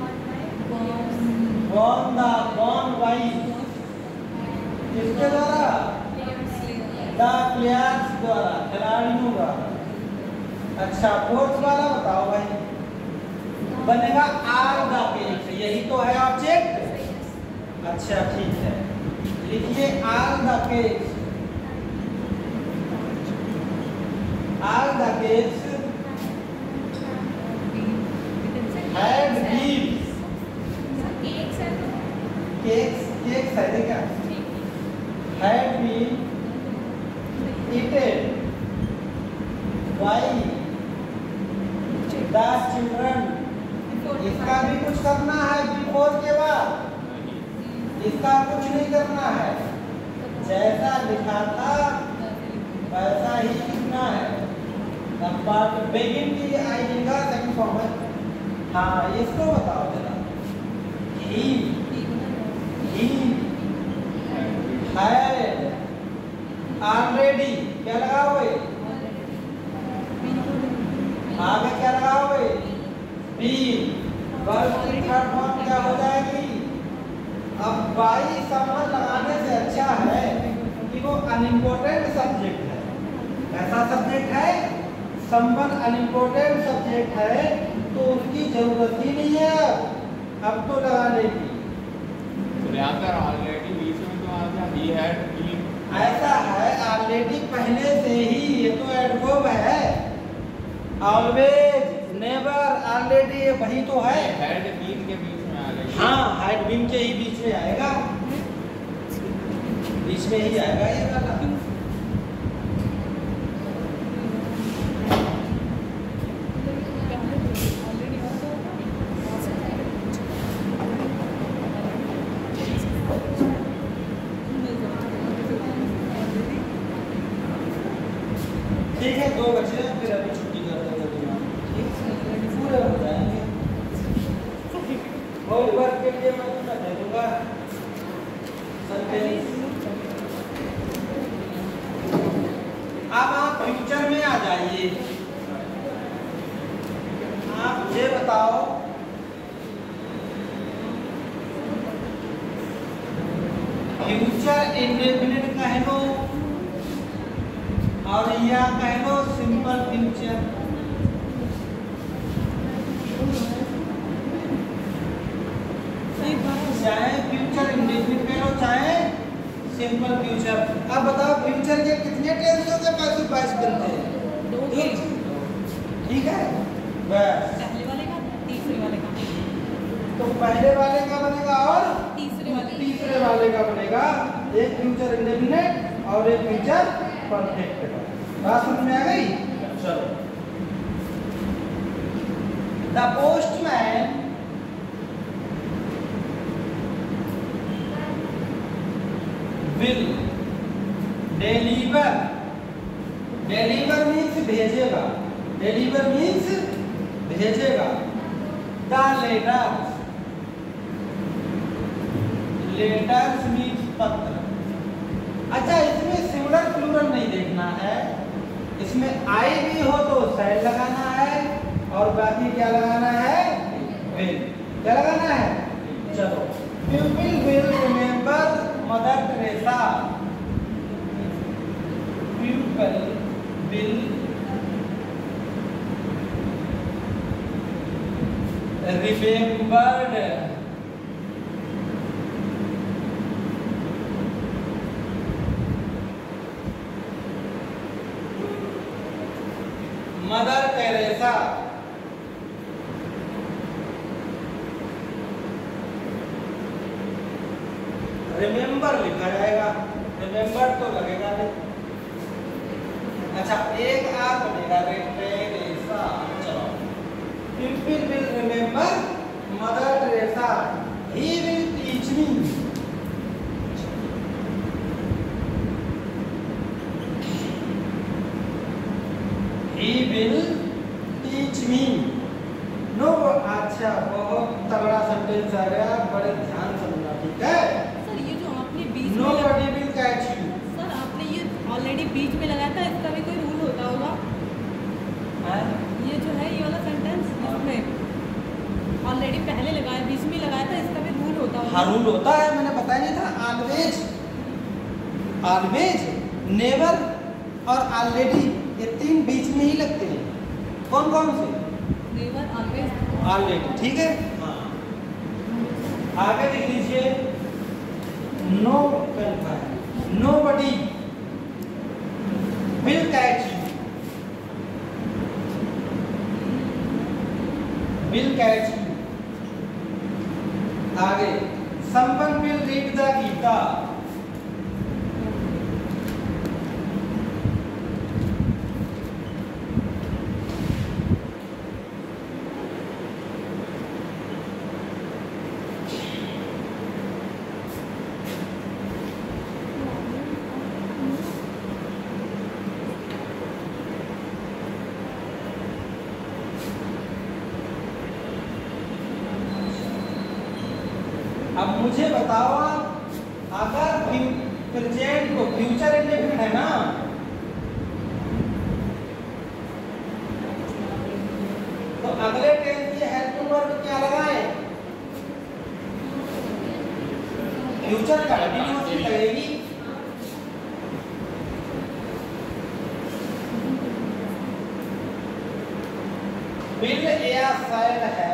won, the won by किसके द्वारा? द प्लेयर्स द्वारा, खिलाड़ियों द्वारा। अच्छा, फोर्थ वाला बताओ भाई। बनेगा आर द केक्स, यही तो है ऑब्जेक्ट। अच्छा ठीक है, लिखिए are the cakes. Are the cakes had been, cakes cakes है क्या? had been eaten by the children। इसका भी कुछ करना है बिफोर के बाद, इसका कुछ नहीं करना है, जैसा लिखा था वैसा ही लिखना है। पार्ट बिगिन की आई का सेकंड फॉर्म है। हाँ, इसको बताओ जरा। ही ही हैड ऑलरेडी, क्या लगा हुए? आगे क्या लगा हुए? बीन। वर्ब की थर्ड फॉर्म क्या हो जाएगी? अब बाई समझ लगाने से अच्छा है कि वो अनइम्पोर्टेंट सब्जेक्ट है, ऐसा सब्जेक्ट है, समवन अनइम्पोर्टेंट सब्जेक्ट है, तो उसकी जरूरत ही नहीं है अब तो लगाने की। तो यहाँ पर ऑलरेडी बीच में तो आ गया ही हैड बीन। ऐसा है ऑलरेडी पहले से ही, ये तो एडवर्ब है। ऑलवेज, नेवर, ऑलरेडी, वही तो है। हैड बीन के बीच में आ गई। हाँ, हैड बीन के ही बीच में आएगा, बीच में ही आएगा ये वाला। ठीक है, दो बचे हैं, फिर अभी छुट्टी कर देंगे तुम्हारी, पूरे हो जाएंगे। होमवर्क के लिए मैं तुम्हें दे दूंगा सेंटेंस। अब आप फ्यूचर में आ जाइए। आप मुझे बताओ, फ्यूचर इंडेफिनिट कह लो और या कह लो सिंपल फ्यूचर। चाहे फ्यूचर इंडेफिनिट कह लो, चाहे सिंपल फ्यूचर। अब बताओ फ्यूचर के कितने टेंस होते हैं? पैसिव वॉइस बनते हैं दो के। ठीक है, बस। पहले वाले का, तीसरे वाले का। तो पहले वाले का बनेगा और तीसरे वाले तीसरे वाले का बनेगा। एक फ्यूचर इंडेफिनिट और एक फ्यूचर परफेक्ट का। बात समझ में आ गई? चलो, the postman will deliver. Deliver means भेजेगा, डिलीवर मीन्स भेजेगा। द लेटर्स, लेटर्स मीन्स पत्र। अच्छा, इसमें सिंगुलर प्लूरल नहीं देखना है, इसमें आई भी हो तो शैल लगाना है और बाकी क्या लगाना है? विल। क्या लगाना है? चलो, people will remember mother Teresa. People will remembered mother Teresa. Remember लिखा जाएगा, रिमेंबर तो लगेगा नहीं। अच्छा, एक आर बनेगा टेरेसा। चलो, people will remember mother Teresa. He will teach me. He will teach me. No, अच्छा, बहुत तगड़ा सेंटेंस आ गया, बड़े ध्यान समझना, ठीक है? सर ये जो आपने बीच में Nobody will catch you. Sir आपने ये ऑलरेडी बीच में लगाया था, इसका भी कोई रूल होता होगा? हैं? ये जो है ये वाला सेंटेंस इसमें ऑलरेडी पहले लगाया, बीच में लगाया था, इसका भी रूल होता होगा? हाँ, रूल होता है, मैंने बताया नहीं था। ऑलवेज, ऑलवेज, नेवर और ऑलरेडी, ये तीन बीच में ही लगते हैं। कौन कौन से? नेवर, ऑलवेज, ऑलरेडी, ठीक है? हाँ, आगे लिख लीजिए। नो लिखा है, nobody will catch you. Will catch you. आगे, someone will read the Gita. अब मुझे बताओ, अगर प्रेजेंट को फ्यूचर इंडेफिनिट है ना, तो अगले टेंस के हेल्पिंग वर्ब क्या लगाए? फ्यूचर कंटिन्यूअसली लगेगी। बिल या सेल है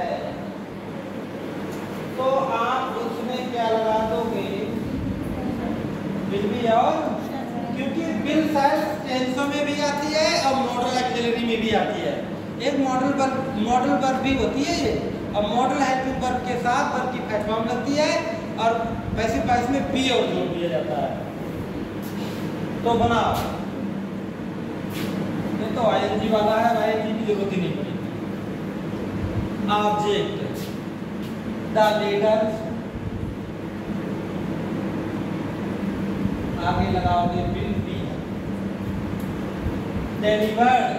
तो आप उसमें क्या लगा दोगे, बिल भी और, क्योंकि बिल सेल टेंसों में भी आती है और मॉडल एक्सिलरी में भी आती है। एक मॉडल वर्ब मॉडल वर्ब भी होती है ये, और मॉडल हेल्पिंग वर्ब के साथ वर्ब की फैक्ट फॉर्म लगती है और पैसिव वॉइस में बी और जोड़ दिया जाता है। तो बनाओ, ये तो आईएनजी वाला है, आईएनजी की जरूरत ही नहीं पड़ेगी। ऑब्जेक्ट द लीडर, आगे लगाओगे विल बी डिलीवर्ड,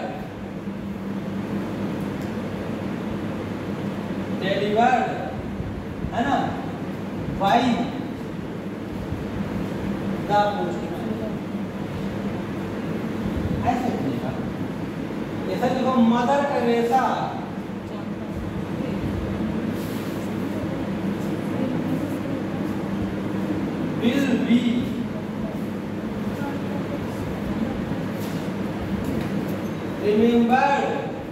डिलीवर्ड है ना, बाई द पोस्टमैन। ऐसे लिखा, ऐसा लिखो mother Teresa will be remembered।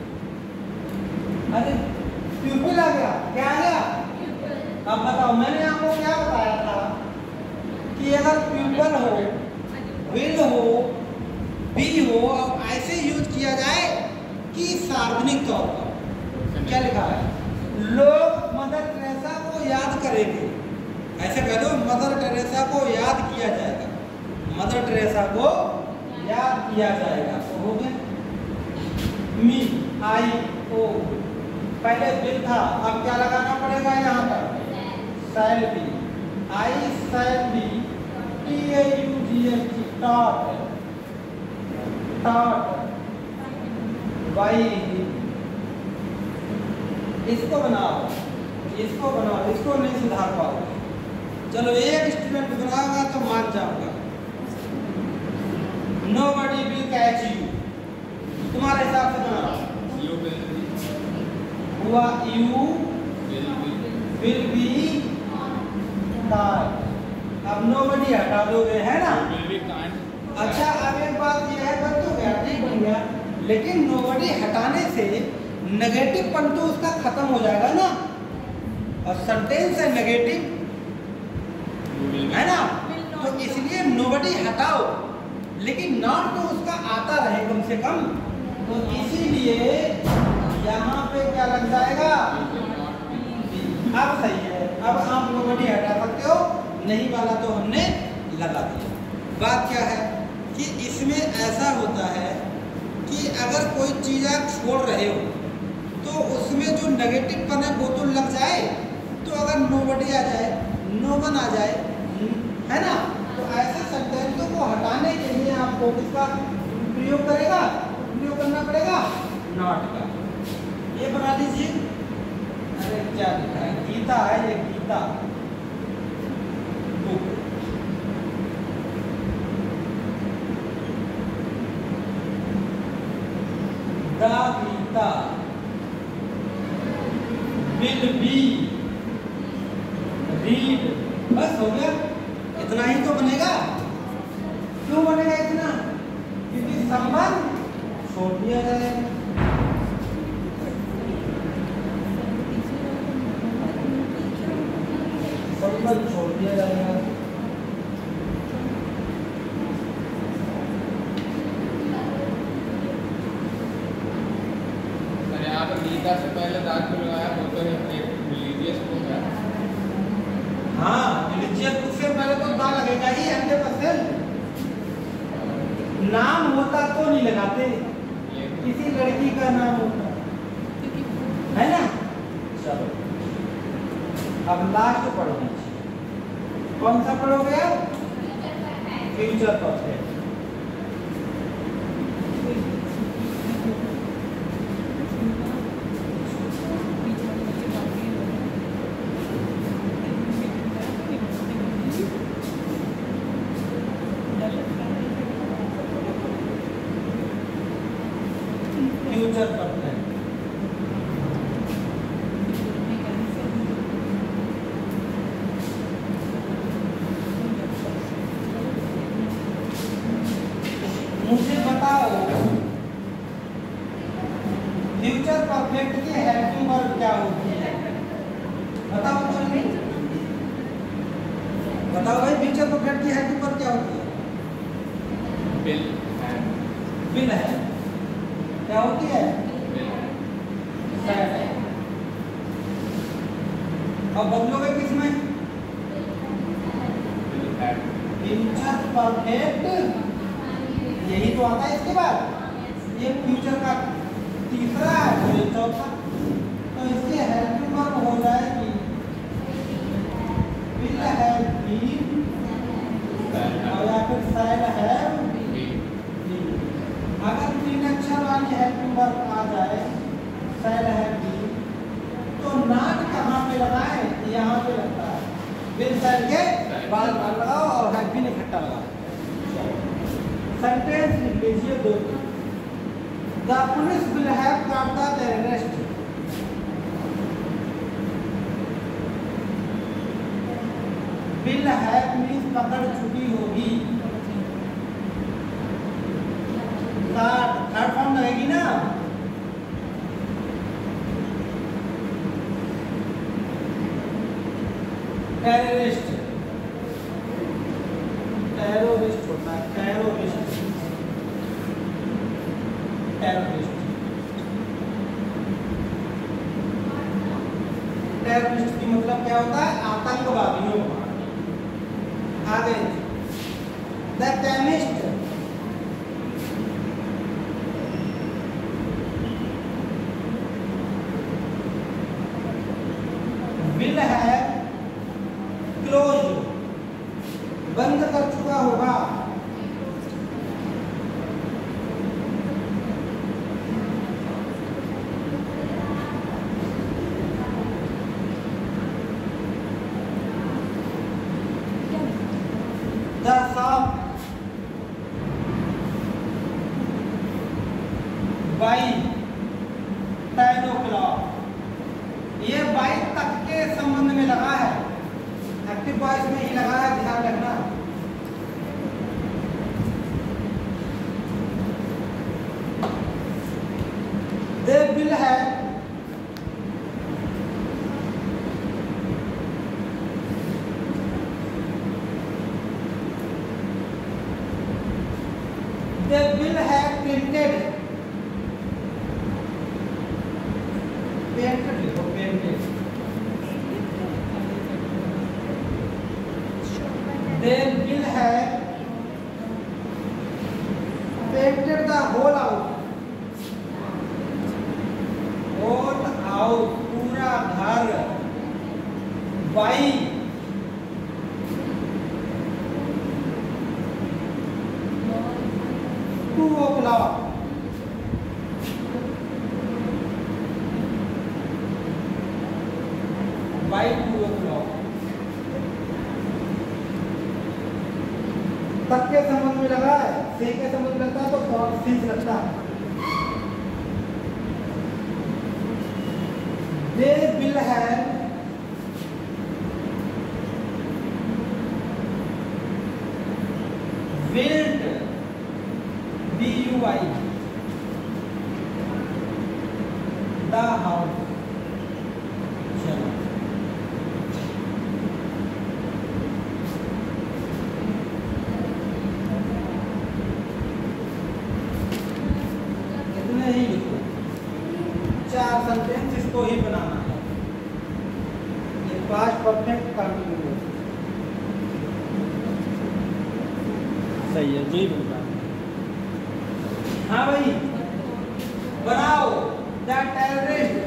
अरे प्यूपिल आ गया, क्या आ गया? अब बताओ, मैंने आपको क्या बताया था कि अगर प्यूपिल हो, विल हो, बी हो, अब ऐसे यूज किया जाए कि सार्वजनिक तौर पर। क्या लिखा है? लोग मदर टेरेसा को याद करेंगे, ऐसे कह दो, मदर टेरेसा को याद किया जाएगा, मदर टेरेसा को याद किया जाएगा। तो हो गया मी आई ओ, पहले बिल था, अब क्या लगाना पड़ेगा यहाँ पर? Shall be, I shall be, T A U G H T, taught, taught by, इसको बनाओ, इसको बनाओ, इसको नहीं सुधार पाओगे। चलो एक स्टूडेंट बनाओगा तो मान जाऊंगा। Nobody will catch you, तुम्हारे हिसाब से बनाओ। हुआ you will be caught, अब nobody हटा दोगे, है ना? अच्छा, अब एक बात ये है, बन तो गया, ठीक बन गया, लेकिन nobody हटाने से नेगेटिव पन तो उसका खत्म हो जाएगा ना, और सेंटेंस है नेगेटिव, है ना? तो इसलिए नोबडी हटाओ, लेकिन नॉट तो उसका आता रहे कम से कम, तो इसीलिए यहाँ पे क्या लग जाएगा? अब सही है, अब आप नोबडी हटा सकते हो, नहीं वाला तो हमने लगा दिया। बात क्या है कि इसमें ऐसा होता है कि अगर कोई चीज़ आप छोड़ रहे हो तो उसमें जो नेगेटिव पन है वो तो लग जाए, तो अगर नोबडी आ जाए, नो वन आ जाए, है ना, तो ऐसे सेंटेंसों को हटाने के लिए आपको किसका प्रयोग करेगा प्रयोग करना पड़ेगा? नॉट का। ये बना लीजिए, अरे क्या लिखा है? गीता है ये, Gita book, the Gita will be read. बस हो गया, इतना ही तो बनेगा। क्यों बनेगा इतना? क्योंकि संबंध छोड़ दिया जाएगा। संबंध छोड़ दिया जाएगा। अरे आप गीता से पहले दाग को लगाया, वो तो रिलीजियस को है। हाँ, रिलीजियस बुक से पहले तो दा लगेगा ही, हंड्रेड परसेंट। नाम होता तो नहीं लगाते, किसी लड़की का नाम होता है ना। चलो अब लास्ट पढ़ो, कौन सा पढ़ोगे? Future perfect. फ्यूचर परफेक्ट मुझे बताओ फ्यूचर परफेक्ट की हेल्पिंग वर्ब क्या होती है? बताओ तो नहीं, बताओ भाई, फ्यूचर परफेक्ट की हेल्पिंग वर्ब क्या होती है? बिल है, विल है। क्या होती है? बिल शायद है। अब बदलोगे किसमें? बिल है, फ्यूचर परफेक्ट, यही तो आता है इसके बाद। ये फ्यूचर का तीसरा है, तो ये चौथा, तो इसकी हेल्पिंग वर्ब हो जाएगी विल हैव बीन और या फिर शायद हैव बीन। अगर तीन अक्षर वाली हेल्पिंग वर्ब आ जाए शायद हैव बीन, तो नाट कहाँ पे लगाए? यहाँ पे लगता है। विल शायद के बाद लगाओ और हैव बीन इकट्ठा लगाओ। सेंटेंस लिख लीजिए दो। The police will have caught the terrorist. Will have मींस पकड़ चुकी होगी। थर्ड थर्ड फॉर्म लगेगी ना। टेररिस्ट, टेररिस्ट होता है, टेररिस्ट, टेररिस्ट, टेररिस्ट की मतलब क्या होता है? आतंकवादियों। आगे the chemist, will have close, बंद कर चुका होगा। The shop by ten o'clock, ये बाई तक के संबंध में लगा है, एक्टिव वॉइस में ही लगा है, ध्यान रखना। They will have they will have painted, painted लिखो, painted, they will have painted the whole house, whole house, पूरा घर, by two o'clock, by two o'clock, तक के संबंध में लगा है, से के संबंध में लगता है तो फॉर सिंस लगता है। They will have built, B U I, the house। चलो इतने ही लिखो, चार सेंटेंस इसको ही बनाना है। ये पास्ट परफेक्ट कंटिन्यूअस सही है, जी बोलता। हाँ भाई, बनाओ। द टेररिस्ट,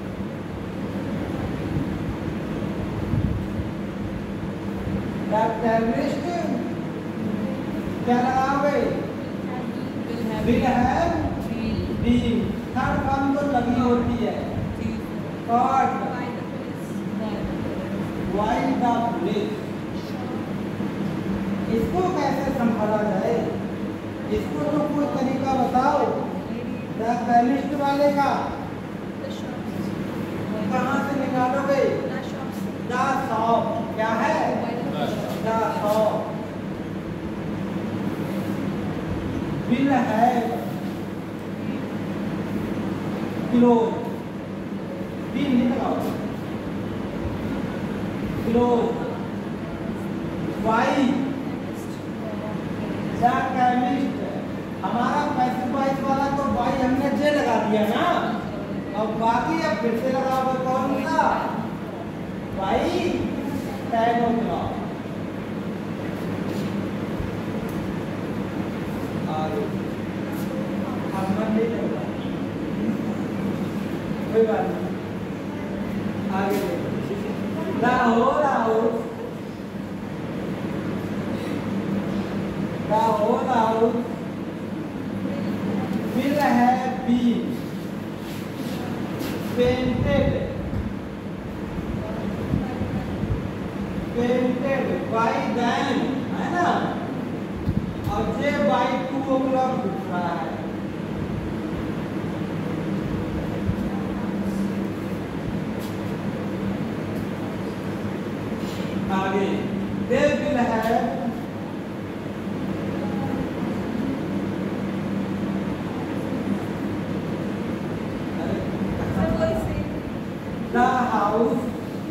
द टेररिस्ट क्या लगाओगे? Will have been, third form तो लगी होती है। कॉट वाई द पुलिस, इसको कैसे संभाला जाए? इसको तो कोई तरीका बताओ। द केमिस्ट वाले का कहाँ से निकालोगे? द शॉप, क्या है? The shop, will have close, be नहीं लगाओ, क्लोज। वाई द केमिस्ट, हमारा पैसिव वॉइस वाला तो वाई हमने जे लगा दिया ना, अब बाकी अब फिर से लगाओ कौन सा, वाई कैनोग्राफ। आगे अब मन नहीं लगता, कोई बात नहीं, आगे देखो। The whole house, the whole house will have been painted, painted by them, है ना, और J by two o'clock दिख रहा है। आगे they will have the house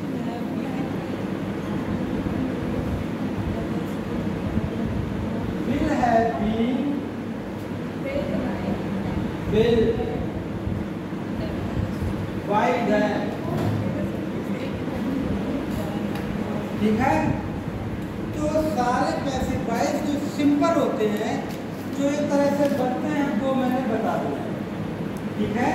will have been built by them, ठीक है। तो सारे पैसिव वॉइस जो सिंपल होते हैं, जो एक तरह से बनते हैं, वो मैंने बता दिया, ठीक है।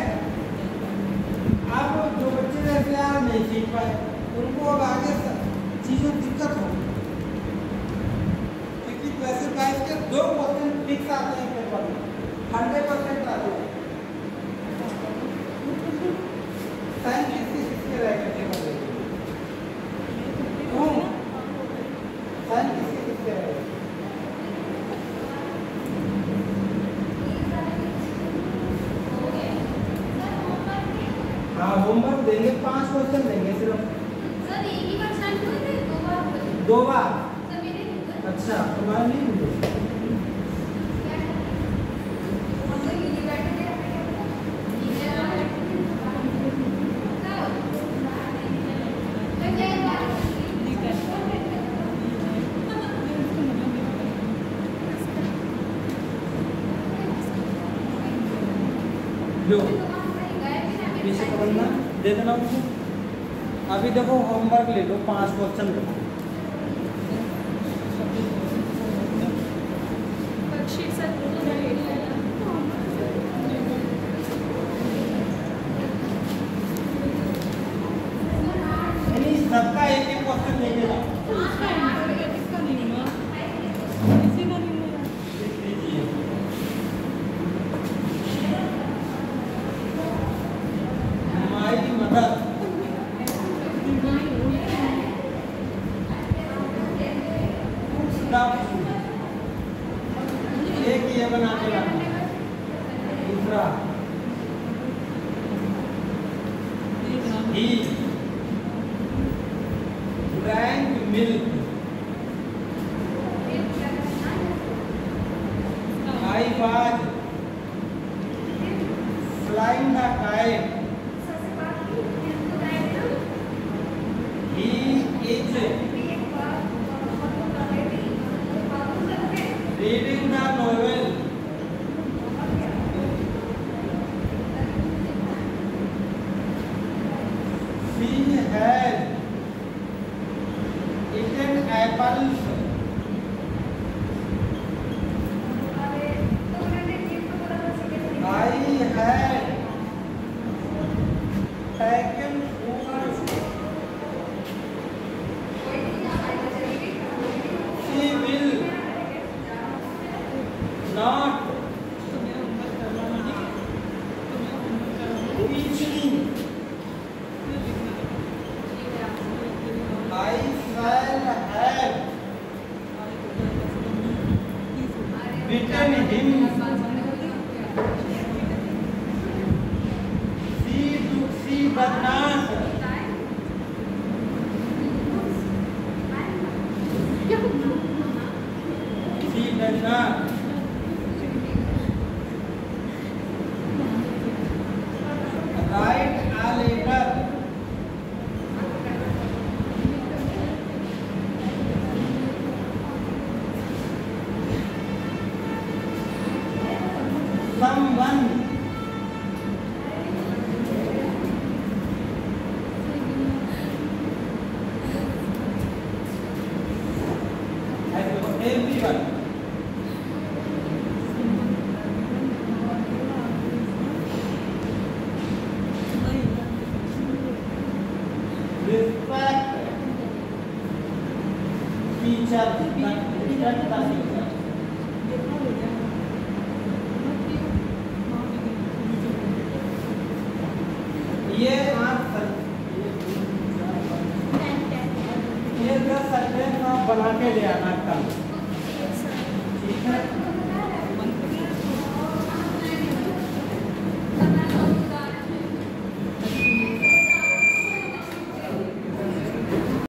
अब जो बच्चे जैसे यार नहीं सीख पाए, उनको अब आगे चीज़ों दिक्कत होगी, क्योंकि पैसिव वॉइस के दो क्वेश्चन फिक्स आते हैं पेपर में, हंड्रेड परसेंट आते हैं। साइन किससे किसके रह करके बदलेंगे, साइन किसके किसके रह, हाँ होमवर्क देंगे, पांच क्वेश्चन देंगे सिर्फ। सर एक ही बार साइन हुए थे, दो बार हुए थे। दो बार? सर मेरे नहीं हुए। अच्छा, तुम्हारे नहीं हुए? हम लोग ये बैठे थे, ये वाला मैं क्या बात लो पीछे पकड़ना, दे देना उनको। अभी देखो होमवर्क ले लो, पांच क्वेश्चन लो। यानी सबका एक एक क्वेश्चन लेके जाओ। हमारी मदद एक ये बना के रखना, दूसरा ही drank milk, I was flying the kite, he is reading the novel, she has eaten apples, I had someone. Everyone. Respect teacher. Respect the teacher. ये आप ये दस सेंटेंस आप बना के ले आना कल, ठीक है?